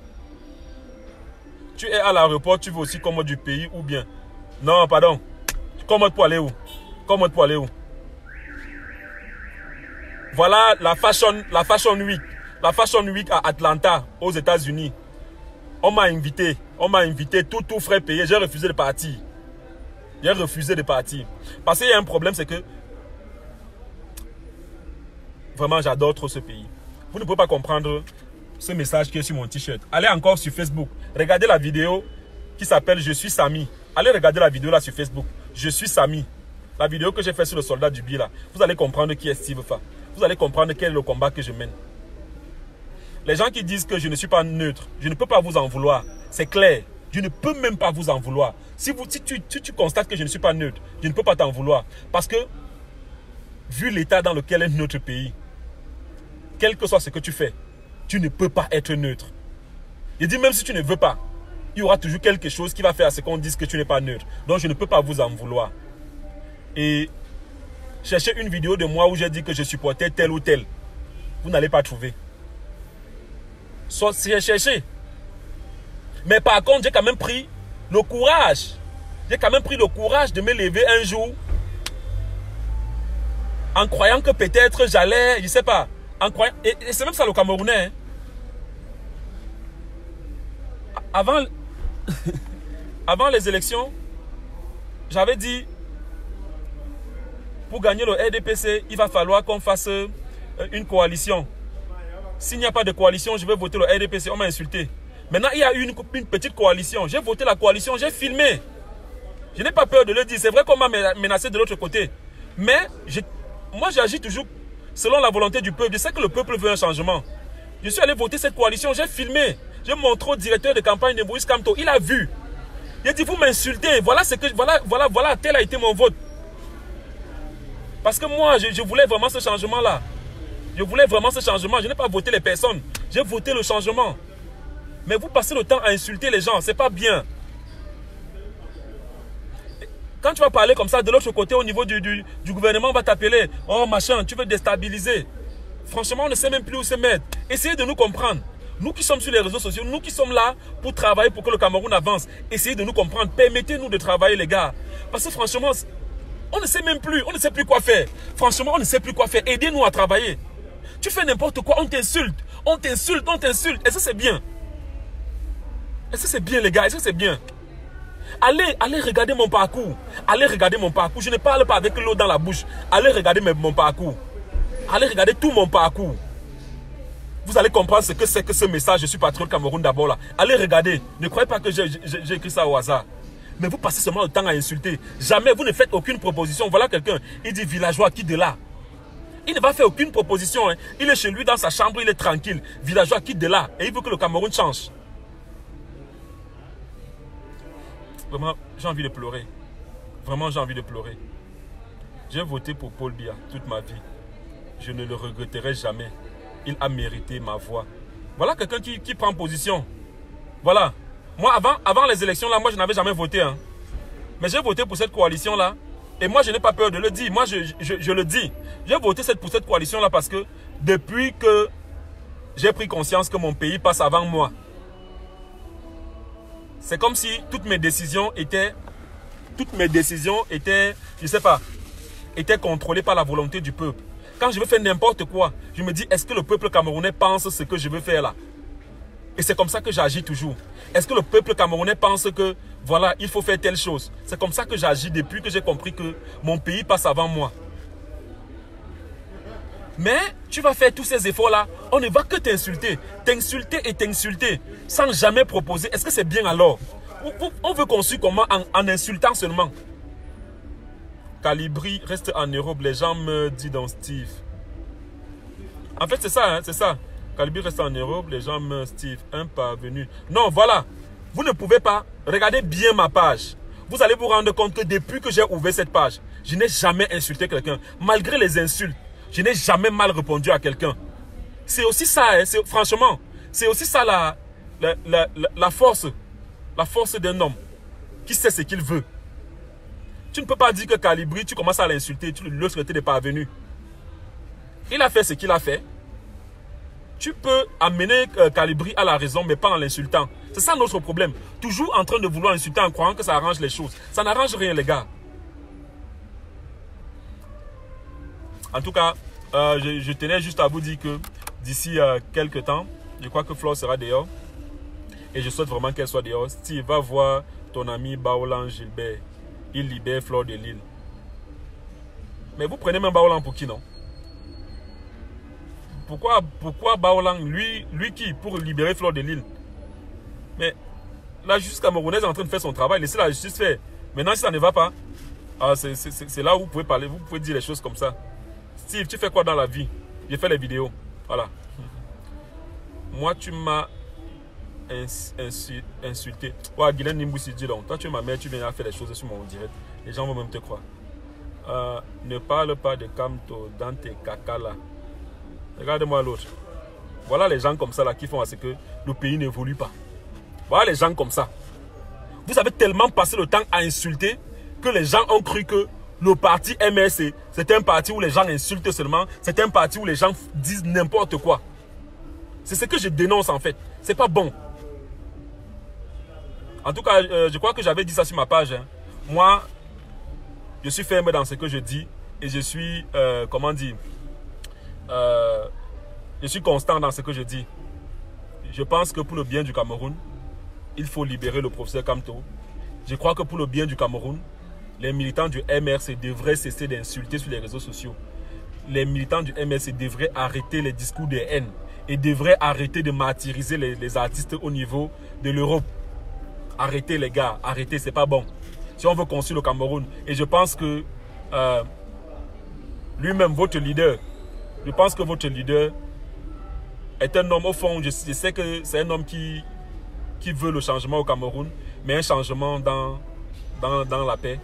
Tu es à l'aéroport, tu veux aussi commode du pays ou bien? Non, pardon. Commode pour aller où? Commode pour aller où? Voilà la Fashion, la Fashion Week. La Fashion Week à Atlanta, aux États-Unis. On m'a invité. On m'a invité, tout, tout frais payé. J'ai refusé de partir. J'ai refusé de partir. Parce qu'il y a un problème, c'est que vraiment, j'adore trop ce pays. Vous ne pouvez pas comprendre ce message qui est sur mon t-shirt. Allez encore sur Facebook. Regardez la vidéo qui s'appelle « Je suis Samy ». Allez regarder la vidéo là sur Facebook. « Je suis Samy ». La vidéo que j'ai faite sur le soldat du Bié là. Vous allez comprendre qui est Steve Fa. Vous allez comprendre quel est le combat que je mène. Les gens qui disent que je ne suis pas neutre, je ne peux pas vous en vouloir. C'est clair. Je ne peux même pas vous en vouloir. Si, vous, si, tu, si tu constates que je ne suis pas neutre, je ne peux pas t'en vouloir. Parce que, vu l'état dans lequel est notre pays, quel que soit ce que tu fais, tu ne peux pas être neutre. Je dis même si tu ne veux pas, il y aura toujours quelque chose qui va faire à ce qu'on dise que tu n'es pas neutre. Donc je ne peux pas vous en vouloir. Et cherchez une vidéo de moi où j'ai dit que je supportais tel ou tel. Vous n'allez pas trouver. Soit cherchez. Mais par contre, j'ai quand même pris le courage. J'ai quand même pris le courage de me lever un jour en croyant que peut-être j'allais, je ne sais pas, en croyant, et, et c'est même ça le Camerounais. Hein. Avant, avant les élections, j'avais dit, pour gagner le R D P C, il va falloir qu'on fasse euh, une coalition. S'il n'y a pas de coalition, je vais voter le R D P C. On m'a insulté. Maintenant, il y a eu une, une petite coalition. J'ai voté la coalition, j'ai filmé. Je n'ai pas peur de le dire. C'est vrai qu'on m'a menacé de l'autre côté. Mais je, moi, j'agis toujours selon la volonté du peuple. Je sais que le peuple veut un changement. Je suis allé voter cette coalition, j'ai filmé. J'ai montré au directeur de campagne de Maurice Kamto. Il a vu. Il a dit, vous m'insultez. Voilà ce que, voilà, voilà, voilà, tel a été mon vote. Parce que moi, je, je voulais vraiment ce changement-là. Je voulais vraiment ce changement. Je n'ai pas voté les personnes. J'ai voté le changement. Mais vous passez le temps à insulter les gens. C'est pas bien. Quand tu vas parler comme ça, de l'autre côté, au niveau du, du, du gouvernement, on va t'appeler. Oh, machin, tu veux déstabiliser. Franchement, on ne sait même plus où se mettre. Essayez de nous comprendre. Nous qui sommes sur les réseaux sociaux, nous qui sommes là pour travailler pour que le Cameroun avance. Essayez de nous comprendre. Permettez-nous de travailler, les gars. Parce que franchement, on ne sait même plus. On ne sait plus quoi faire. Franchement, on ne sait plus quoi faire. Aidez-nous à travailler. Tu fais n'importe quoi, on t'insulte. On t'insulte, on t'insulte. Est-ce que c'est bien? Est-ce que c'est bien, les gars? Est-ce que c'est bien? Allez, allez regarder mon parcours. Allez regarder mon parcours. Je ne parle pas avec l'eau dans la bouche. Allez regarder mon parcours. Allez regarder tout mon parcours. Vous allez comprendre ce que c'est que ce message. Je suis patriote Cameroun d'abord là. Allez regarder. Ne croyez pas que j'ai écrit ça au hasard. Mais vous passez seulement le temps à insulter. Jamais vous ne faites aucune proposition. Voilà quelqu'un. Il dit villageois, quitte de là. Il ne va faire aucune proposition. Hein. Il est chez lui dans sa chambre, il est tranquille. Villageois, quitte de là. Et il veut que le Cameroun change. Vraiment, j'ai envie de pleurer. Vraiment, j'ai envie de pleurer. J'ai voté pour Paul Biya toute ma vie. Je ne le regretterai jamais. Il a mérité ma voix. Voilà quelqu'un qui, qui prend position. Voilà. Moi, avant, avant les élections, là, moi, je n'avais jamais voté. Hein. Mais j'ai voté pour cette coalition-là. Et moi, je n'ai pas peur de le dire. Moi, je, je, je le dis. J'ai voté cette, pour cette coalition-là parce que depuis que j'ai pris conscience que mon pays passe avant moi, c'est comme si toutes mes décisions étaient, toutes mes décisions étaient, je ne sais pas, étaient contrôlées par la volonté du peuple. Quand je veux faire n'importe quoi, je me dis, est-ce que le peuple camerounais pense ce que je veux faire là? Et c'est comme ça que j'agis toujours. Est-ce que le peuple camerounais pense que, voilà, il faut faire telle chose? C'est comme ça que j'agis depuis que j'ai compris que mon pays passe avant moi. Mais tu vas faire tous ces efforts-là, on ne va que t'insulter. T'insulter et t'insulter sans jamais proposer. Est-ce que c'est bien alors? On veut qu'on suive comment en, en insultant seulement. Calibri reste en Europe, les gens me disent dans Steve. En fait, c'est ça, hein, c'est ça. Calibri reste en Europe, les gens me Steve, un parvenu. Non, voilà. Vous ne pouvez pas. Regardez bien ma page. Vous allez vous rendre compte que depuis que j'ai ouvert cette page, je n'ai jamais insulté quelqu'un. Malgré les insultes, je n'ai jamais mal répondu à quelqu'un. C'est aussi ça, hein, franchement. C'est aussi ça la, la, la, la, la force. La force d'un homme qui sait ce qu'il veut. Tu ne peux pas dire que Calibri, tu commences à l'insulter, tu le souhaitais des parvenus. Il a fait ce qu'il a fait. Tu peux amener euh, Calibri à la raison, mais pas en l'insultant. C'est ça notre problème. Toujours en train de vouloir insulter en croyant que ça arrange les choses. Ça n'arrange rien, les gars. En tout cas, euh, je, je tenais juste à vous dire que d'ici euh, quelques temps, je crois que Flore sera dehors. Et je souhaite vraiment qu'elle soit dehors. Steve, va voir ton ami Baolan Gilbert. Il libère Flore de Lille. Mais vous prenez même Baolan pour qui, non? Pourquoi, pourquoi Baolan, lui, lui qui, pour libérer Flore de Lille? Mais la justice camerounaise est en train de faire son travail. Laissez la justice faire. Maintenant, si ça ne va pas, ah, c'est là où vous pouvez parler, vous pouvez dire les choses comme ça. Steve, tu fais quoi dans la vie? J'ai fait les vidéos. Voilà. Moi, tu m'as ins, insu, insulter. Ouais, Guylaine Nimboussi dit donc, toi tu es ma mère, tu viens à faire des choses sur mon direct. Les gens vont même te croire. Euh, ne parle pas de Kamto dans tes caca là. Regardez-moi l'autre. Voilà les gens comme ça là qui font à ce que le pays n'évolue pas. Voilà les gens comme ça. Vous avez tellement passé le temps à insulter que les gens ont cru que le parti M R C, c'est un parti où les gens insultent seulement. C'est un parti où les gens disent n'importe quoi. C'est ce que je dénonce en fait. C'est pas bon. En tout cas, euh, je crois que j'avais dit ça sur ma page. Hein. Moi, je suis ferme dans ce que je dis. Et je suis, euh, comment dire, euh, je suis constant dans ce que je dis. Je pense que pour le bien du Cameroun, il faut libérer le professeur Kamto. Je crois que pour le bien du Cameroun, les militants du M R C devraient cesser d'insulter sur les réseaux sociaux. Les militants du M R C devraient arrêter les discours de haine et devraient arrêter de martyriser les, les artistes au niveau de l'Europe. Arrêtez les gars, arrêtez, c'est pas bon. Si on veut construire le Cameroun, et je pense que euh, lui-même, votre leader, je pense que votre leader est un homme, au fond, je, je sais que c'est un homme qui, qui veut le changement au Cameroun, mais un changement dans, dans, dans la paix.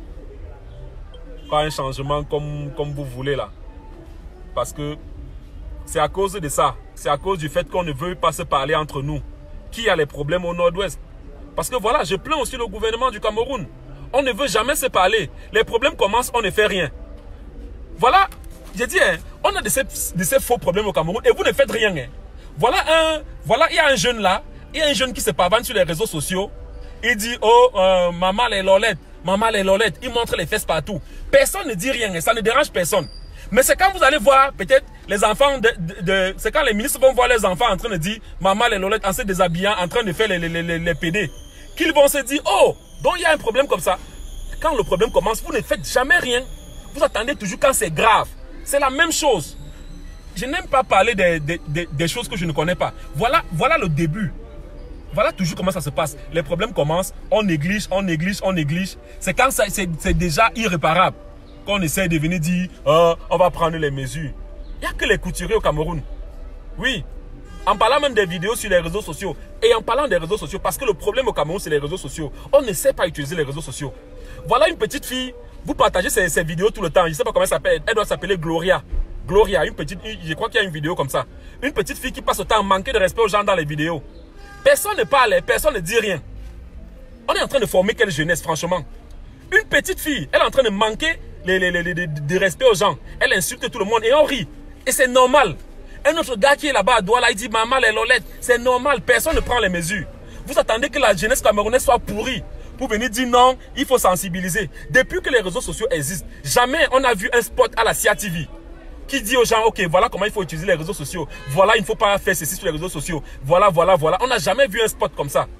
Pas un changement comme, comme vous voulez là. Parce que c'est à cause de ça, c'est à cause du fait qu'on ne veut pas se parler entre nous. Qui a les problèmes au nord-ouest? Parce que voilà, je plains aussi le gouvernement du Cameroun. On ne veut jamais se parler. Les problèmes commencent, on ne fait rien. Voilà, j'ai dit, hein, on a de ces, de ces faux problèmes au Cameroun et vous ne faites rien. Hein. Voilà, un, voilà, il y a un jeune là, il y a un jeune qui se pavane sur les réseaux sociaux. Il dit, oh, euh, maman les lolettes, maman les lolettes. Il montre les fesses partout. Personne ne dit rien, hein, ça ne dérange personne. Mais c'est quand vous allez voir, peut-être, les enfants, de, de, de c'est quand les ministres vont voir les enfants en train de dire, maman les lolettes, en se déshabillant, en train de faire les, les, les, les P D, qu'ils vont se dire, oh, donc il y a un problème comme ça. Quand le problème commence, vous ne faites jamais rien. Vous attendez toujours quand c'est grave. C'est la même chose. Je n'aime pas parler des, des, des, des choses que je ne connais pas. Voilà, voilà le début. Voilà toujours comment ça se passe. Les problèmes commencent, on néglige, on néglige, on néglige. C'est quand c'est déjà irréparable qu'on essaie de venir dire, oh, on va prendre les mesures. Il n'y a que les couturiers au Cameroun. Oui. En parlant même des vidéos sur les réseaux sociaux. Et en parlant des réseaux sociaux, parce que le problème au Cameroun, c'est les réseaux sociaux. On ne sait pas utiliser les réseaux sociaux. Voilà une petite fille, vous partagez ces, ces vidéos tout le temps. Je ne sais pas comment elle s'appelle. Elle doit s'appeler Gloria. Gloria, une petite, je crois qu'il y a une vidéo comme ça. Une petite fille qui passe le temps à manquer de respect aux gens dans les vidéos. Personne ne parle, personne ne dit rien. On est en train de former quelle jeunesse, franchement. Une petite fille, elle est en train de manquer les, les, les, les, les, de respect aux gens. Elle insulte tout le monde et on rit. Et c'est normal. Un autre gars qui est là-bas à Douala, il dit maman les lolettes. C'est normal, personne ne prend les mesures. Vous attendez que la jeunesse camerounaise soit pourrie pour venir dire non, il faut sensibiliser. Depuis que les réseaux sociaux existent, jamais on a vu un spot à la C I A T V qui dit aux gens, ok, voilà comment il faut utiliser les réseaux sociaux. Voilà, il ne faut pas faire ceci sur les réseaux sociaux. Voilà, voilà, voilà. On n'a jamais vu un spot comme ça.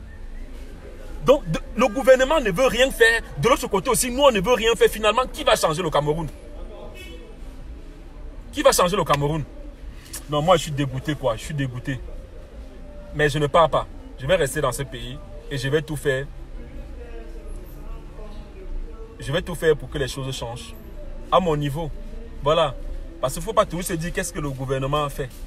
Donc, de, le gouvernement ne veut rien faire. De l'autre côté aussi, nous, on ne veut rien faire. Finalement, qui va changer le Cameroun? Qui va changer le Cameroun? Non, moi, je suis dégoûté, quoi. Je suis dégoûté. Mais je ne pars pas. Je vais rester dans ce pays et je vais tout faire. Je vais tout faire pour que les choses changent. À mon niveau. Voilà. Parce qu'il ne faut pas toujours se dire qu'est-ce que le gouvernement a fait.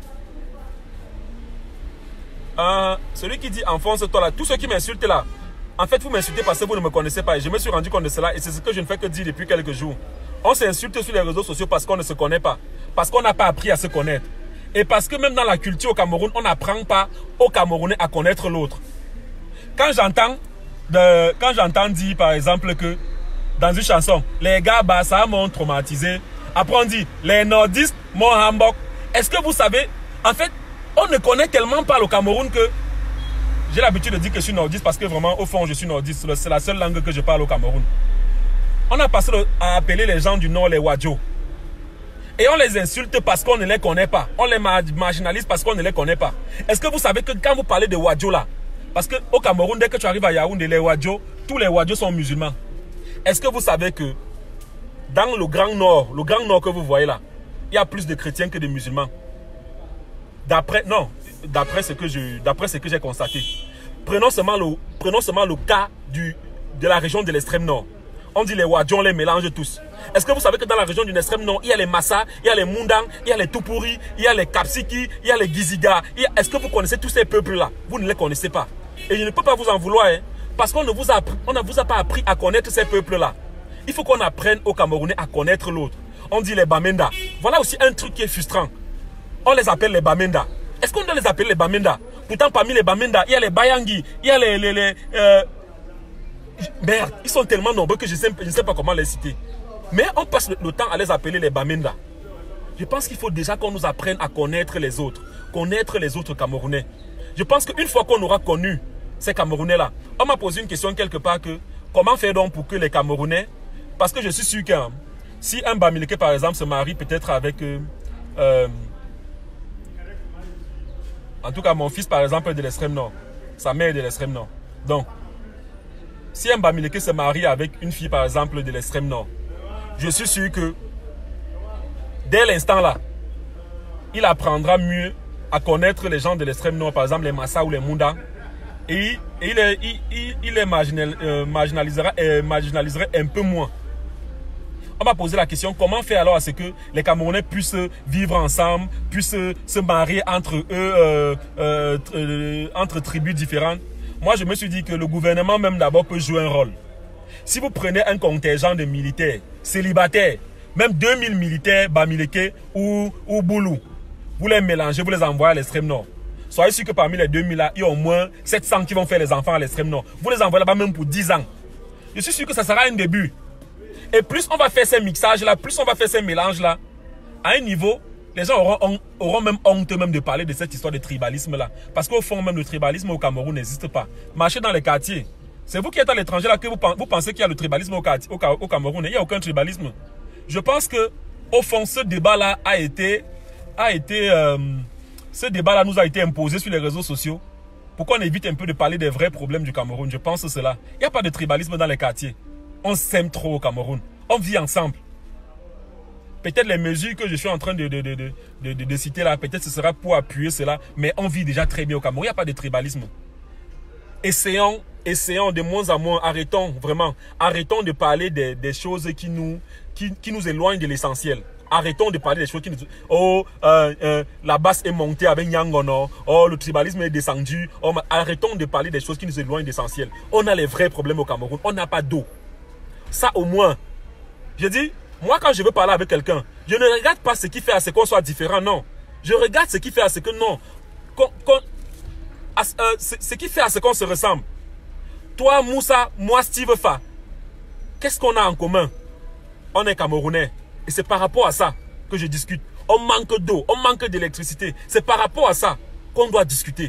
Euh, celui qui dit enfonce-toi là, tous ceux qui m'insultent là, en fait vous m'insultez parce que vous ne me connaissez pas et je me suis rendu compte de cela et c'est ce que je ne fais que dire depuis quelques jours. On s'insulte sur les réseaux sociaux parce qu'on ne se connaît pas, parce qu'on n'a pas appris à se connaître et parce que même dans la culture au Cameroun, on n'apprend pas aux Camerounais à connaître l'autre. Quand j'entends quand j'entends dire par exemple que dans une chanson, les gars bah ça m'ont traumatisé, après on dit les nordistes m'ont hamburg. Est-ce que vous savez, en fait, on ne connaît tellement pas le Cameroun que j'ai l'habitude de dire que je suis nordiste parce que vraiment, au fond, je suis nordiste. C'est la seule langue que je parle au Cameroun. On a passé à appeler les gens du Nord les Wadjo. Et on les insulte parce qu'on ne les connaît pas. On les marginalise parce qu'on ne les connaît pas. Est-ce que vous savez que quand vous parlez de Wadjo là, parce qu'au Cameroun, dès que tu arrives à Yaoundé, les Wadjo, tous les Wadjo sont musulmans. Est-ce que vous savez que dans le Grand Nord, le Grand Nord que vous voyez là, il y a plus de chrétiens que de musulmans? D'après, non, d'après ce que je, d'après ce que j'ai constaté. Prenons seulement le, prenons seulement le cas du, de la région de l'extrême nord. On dit les Wadjons, on les mélange tous. Est-ce que vous savez que dans la région du extrême nord, il y a les Massa, il y a les Mundang, il y a les Tupuri, il y a les Kapsiki, il y a les Giziga. Est-ce que vous connaissez tous ces peuples-là? Vous ne les connaissez pas. Et je ne peux pas vous en vouloir, hein, parce qu'on ne vous a, on ne vous a pas appris à connaître ces peuples-là. Il faut qu'on apprenne aux Camerounais à connaître l'autre. On dit les Bamenda. Voilà aussi un truc qui est frustrant. On les appelle les Bamenda. Est-ce qu'on doit les appeler les Bamenda? Pourtant, parmi les Bamenda, il y a les Bayangi, il y a les... les, les euh... Merde, ils sont tellement nombreux que je ne sais, je sais pas comment les citer. Mais on passe le, le temps à les appeler les Bamenda. Je pense qu'il faut déjà qu'on nous apprenne à connaître les autres. Connaître les autres Camerounais. Je pense qu'une fois qu'on aura connu ces Camerounais-là, on m'a posé une question quelque part que comment faire donc pour que les Camerounais... Parce que je suis sûr que si un Bamileke, par exemple, se marie peut-être avec... Euh, euh, en tout cas, mon fils, par exemple, est de l'extrême nord. Sa mère est de l'extrême nord. Donc, si un Bamileke se marie avec une fille, par exemple, de l'extrême nord, je suis sûr que dès l'instant là, il apprendra mieux à connaître les gens de l'extrême nord, par exemple les Massa ou les Munda, et, et il, est, il, il, il les marginal, euh, marginalisera, euh, marginaliserait un peu moins. On m'a posé la question, comment faire alors à ce que les Camerounais puissent vivre ensemble, puissent se marier entre eux, euh, euh, euh, entre tribus différentes. Moi, je me suis dit que le gouvernement même d'abord peut jouer un rôle. Si vous prenez un contingent de militaires célibataires, même deux mille militaires Bamileke ou, ou Boulou, vous les mélangez, vous les envoyez à l'extrême nord. Soyez sûr que parmi les deux mille là, il y a au moins sept cents qui vont faire les enfants à l'extrême nord. Vous les envoyez là-bas même pour dix ans. Je suis sûr que ça sera un début. Et plus on va faire ces mixages-là, plus on va faire ces mélanges-là, à un niveau, les gens auront, auront même honte même de parler de cette histoire de tribalisme-là. Parce qu'au fond, même le tribalisme au Cameroun n'existe pas. Marchez dans les quartiers. C'est vous qui êtes à l'étranger là que vous, vous pensez qu'il y a le tribalisme au, au, au Cameroun. Il n'y a aucun tribalisme. Je pense que, au fond, ce débat-là a été... A été euh, ce débat-là nous a été imposé sur les réseaux sociaux pour qu'on évite un peu de parler des vrais problèmes du Cameroun. Je pense cela. Il n'y a pas de tribalisme dans les quartiers. On s'aime trop au Cameroun. On vit ensemble. Peut-être les mesures que je suis en train de, de, de, de, de, de, de citer là, peut-être ce sera pour appuyer cela, mais on vit déjà très bien au Cameroun. Il n'y a pas de tribalisme. Essayons, essayons de moins en moins, arrêtons vraiment, arrêtons de parler des, des choses qui nous, qui, qui nous éloignent de l'essentiel. Arrêtons de parler des choses qui nous... Oh, euh, euh, la basse est montée avec Nyangono. Oh, le tribalisme est descendu. Oh, arrêtons de parler des choses qui nous éloignent de l'essentiel. On a les vrais problèmes au Cameroun. On n'a pas d'eau. Ça au moins. Je dis, moi quand je veux parler avec quelqu'un, je ne regarde pas ce qui fait à ce qu'on soit différent, non. Je regarde ce qui fait à ce que non. Qu qu à, euh, ce, ce qui fait à ce qu'on se ressemble. Toi, Moussa, moi, Steve Fa. Qu'est-ce qu'on a en commun? On est Camerounais. Et c'est par rapport à ça que je discute. On manque d'eau, on manque d'électricité. C'est par rapport à ça qu'on doit discuter.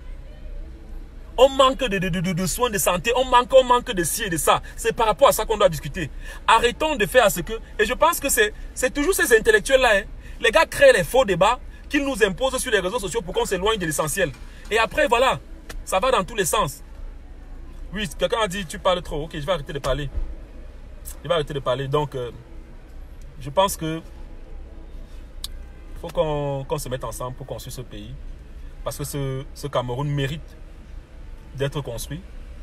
On manque de, de, de, de soins de santé, on manque, on manque de ci et de ça. C'est par rapport à ça qu'on doit discuter. Arrêtons de faire ce que... Et je pense que c'est toujours ces intellectuels-là. Hein. Les gars créent les faux débats qu'ils nous imposent sur les réseaux sociaux pour qu'on s'éloigne de l'essentiel. Et après, voilà, ça va dans tous les sens. Oui, quelqu'un a dit, tu parles trop. Ok, je vais arrêter de parler. Je vais arrêter de parler. Donc... Euh, Je pense que faut qu'on qu'on se mette ensemble pour construire ce pays. Parce que ce, ce Cameroun mérite d'être construit.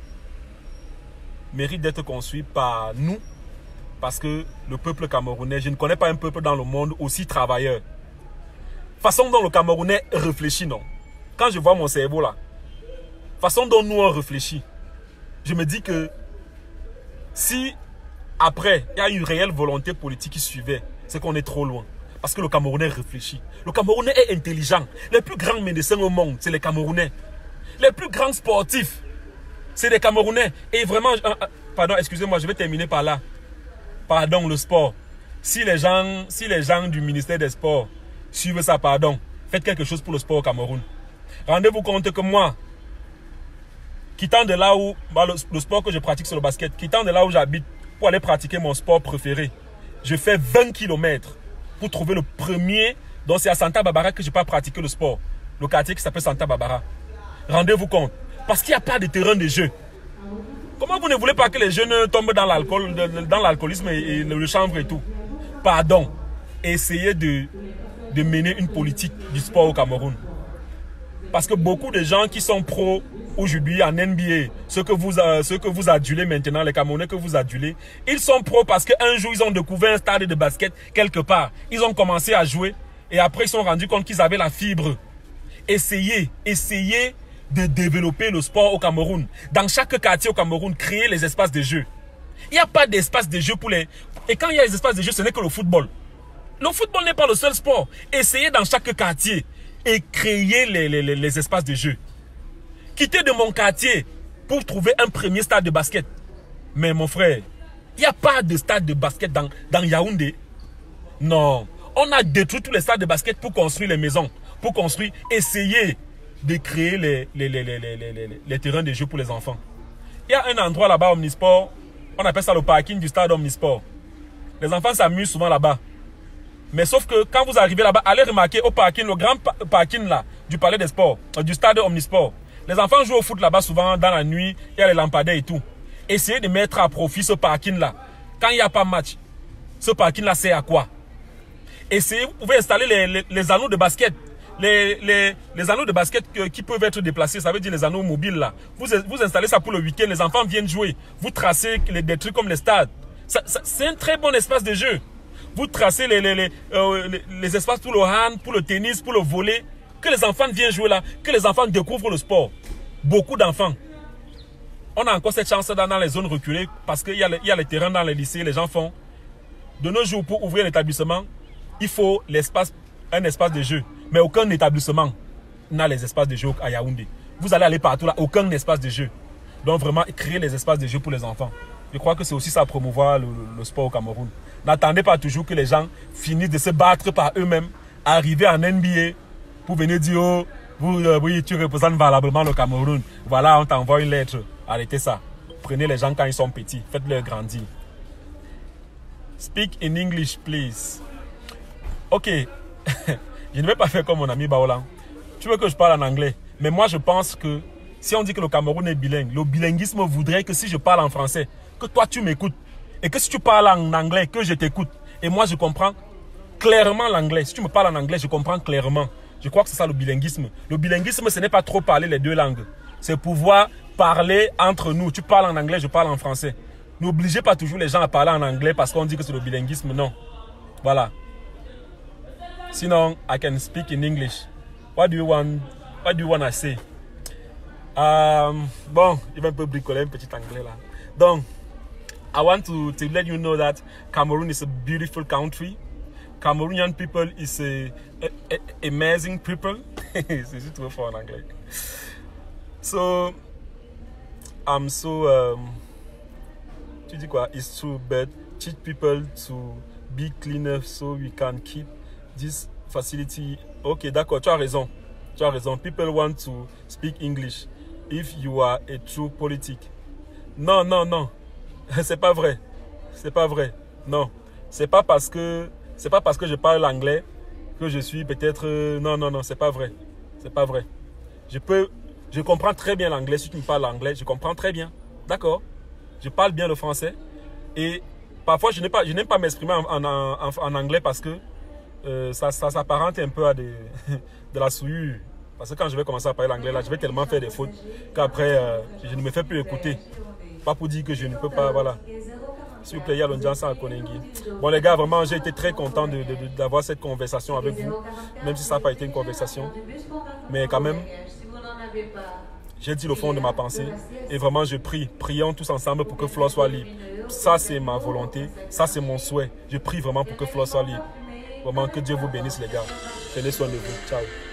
Mérite d'être construit par nous. Parce que le peuple camerounais, je ne connais pas un peuple dans le monde aussi travailleur. Façon dont le Camerounais réfléchit, non. Quand je vois mon cerveau là, façon dont nous on réfléchit, je me dis que si... Après, il y a une réelle volonté politique qui suivait. C'est qu'on est trop loin. Parce que le Camerounais réfléchit. Le Camerounais est intelligent. Les plus grands médecins au monde, c'est les Camerounais. Les plus grands sportifs, c'est les Camerounais. Et vraiment, euh, pardon, excusez-moi, je vais terminer par là. Pardon, le sport. Si les gens, si les gens du ministère des Sports suivent ça, pardon, faites quelque chose pour le sport au Cameroun. Rendez-vous compte que moi, quittant de là où, bah, le, le sport que je pratique, c'est le basket, quittant de là où j'habite, pour aller pratiquer mon sport préféré, je fais vingt kilomètres pour trouver le premier. Donc c'est à Santa Barbara que je peux pratiquer le sport. Le quartier qui s'appelle Santa Barbara. Rendez-vous compte. Parce qu'il n'y a pas de terrain de jeu. Comment vous ne voulez pas que les jeunes tombent dans l'alcool, dans l'alcoolisme et, et le chanvre et tout? Pardon. Essayez de, de mener une politique du sport au Cameroun. Parce que beaucoup de gens qui sont pro aujourd'hui en N B A, ceux que vous, euh, ceux que vous adulez maintenant, les Camerounais que vous adulez, ils sont pros parce qu'un jour, ils ont découvert un stade de basket quelque part. Ils ont commencé à jouer et après, ils se sont rendus compte qu'ils avaient la fibre. Essayez, essayez de développer le sport au Cameroun. Dans chaque quartier au Cameroun, créez les espaces de jeu. Il n'y a pas d'espace de jeu pour les... Et quand il y a les espaces de jeu, ce n'est que le football. Le football n'est pas le seul sport. Essayez dans chaque quartier et créez les, les, les, les espaces de jeu. Quittez de mon quartier pour trouver un premier stade de basket. Mais mon frère, il n'y a pas de stade de basket dans, dans Yaoundé. Non. On a détruit tous les stades de basket pour construire les maisons. Pour construire, essayer de créer les, les, les, les, les, les, les, les terrains de jeu pour les enfants. Il y a un endroit là-bas, Omnisport. On appelle ça le parking du stade Omnisport. Les enfants s'amusent souvent là-bas. Mais sauf que quand vous arrivez là-bas, allez remarquer au parking, le grand parking là, du palais des sports, du stade Omnisport. Les enfants jouent au foot là-bas souvent dans la nuit, il y a les lampadaires et tout. Essayez de mettre à profit ce parking là. Quand il n'y a pas match, ce parking là sert à quoi? Essayez, vous pouvez installer les, les, les anneaux de basket. Les, les, les anneaux de basket que, qui peuvent être déplacés, ça veut dire les anneaux mobiles là. Vous, vous installez ça pour le week-end, les enfants viennent jouer. Vous tracez les, des trucs comme les stades. C'est un très bon espace de jeu. Vous tracez les, les, les, euh, les, les espaces pour le hand, pour le tennis, pour le volley. Que les enfants viennent jouer là, que les enfants découvrent le sport. Beaucoup d'enfants. On a encore cette chance dans, dans les zones reculées parce qu'il y, y a les terrains dans les lycées, les gens font. De nos jours, pour ouvrir un établissement, il faut l'espace, un espace de jeu. Mais aucun établissement n'a les espaces de jeu à Yaoundé. Vous allez aller partout là, aucun espace de jeu. Donc vraiment, créer les espaces de jeu pour les enfants. Je crois que c'est aussi ça, promouvoir le, le, le sport au Cameroun. N'attendez pas toujours que les gens finissent de se battre par eux-mêmes, arriver en N B A pour venir dire oh, vous, euh, oui, tu représentes valablement le Cameroun. Voilà, on t'envoie une lettre. Arrêtez ça. Prenez les gens quand ils sont petits. Faites-leur grandir. Speak in English, please. Ok. Je ne vais pas faire comme mon ami Baolan. Tu veux que je parle en anglais? Mais moi, je pense que si on dit que le Cameroun est bilingue, le bilinguisme voudrait que si je parle en français, que toi, tu m'écoutes. Et que si tu parles en anglais, que je t'écoute. Et moi, je comprends clairement l'anglais. Si tu me parles en anglais, je comprends clairement. Je crois que c'est ça le bilinguisme. Le bilinguisme, ce n'est pas trop parler les deux langues. C'est pouvoir parler entre nous. Tu parles en anglais, je parle en français. N'obligez pas toujours les gens à parler en anglais parce qu'on dit que c'est le bilinguisme. Non. Voilà. Sinon, I can speak in English. What do you want, what do you want to say? Um, bon, il va un peu bricoler un petit anglais là. Donc, I want to, to let you know that Cameroon is a beautiful country. Cameroonian people is a, a, a amazing people. C'est trop fort en anglais. So, I'm so, um, tu dis quoi? It's true, but teach people to be cleaner so we can keep this facility. Ok, d'accord, tu as raison. Tu as raison. People want to speak English if you are a true politic. Non, non, non. C'est pas vrai. C'est pas vrai. Non. C'est pas parce que c'est pas parce que je parle anglais que je suis peut-être non non non, c'est pas vrai. C'est pas vrai. Je peux je comprends très bien l'anglais. Si tu me parles anglais, je comprends très bien. D'accord? Je parle bien le français et parfois je n'ai pas je n'aime pas m'exprimer en, en, en, en anglais parce que euh, ça ça s'apparente un peu à des, de la souillure. Parce que quand je vais commencer à parler l'anglais là, je vais tellement faire des fautes qu'après euh, je ne me fais plus écouter. Pas pour dire que je ne peux pas, voilà. S'il vous plaît, il y a l'audience à Konengi. Bon les gars, vraiment, j'ai été très content d'avoir cette conversation avec vous. Même si ça n'a pas été une conversation. Mais quand même, j'ai dit le fond de ma pensée. Et vraiment, je prie. Prions tous ensemble pour que Flore soit libre. Ça, c'est ma volonté. Ça, c'est mon souhait. Je prie vraiment pour que Flore soit libre. Vraiment, que Dieu vous bénisse les gars. Prenez soin de vous. Ciao.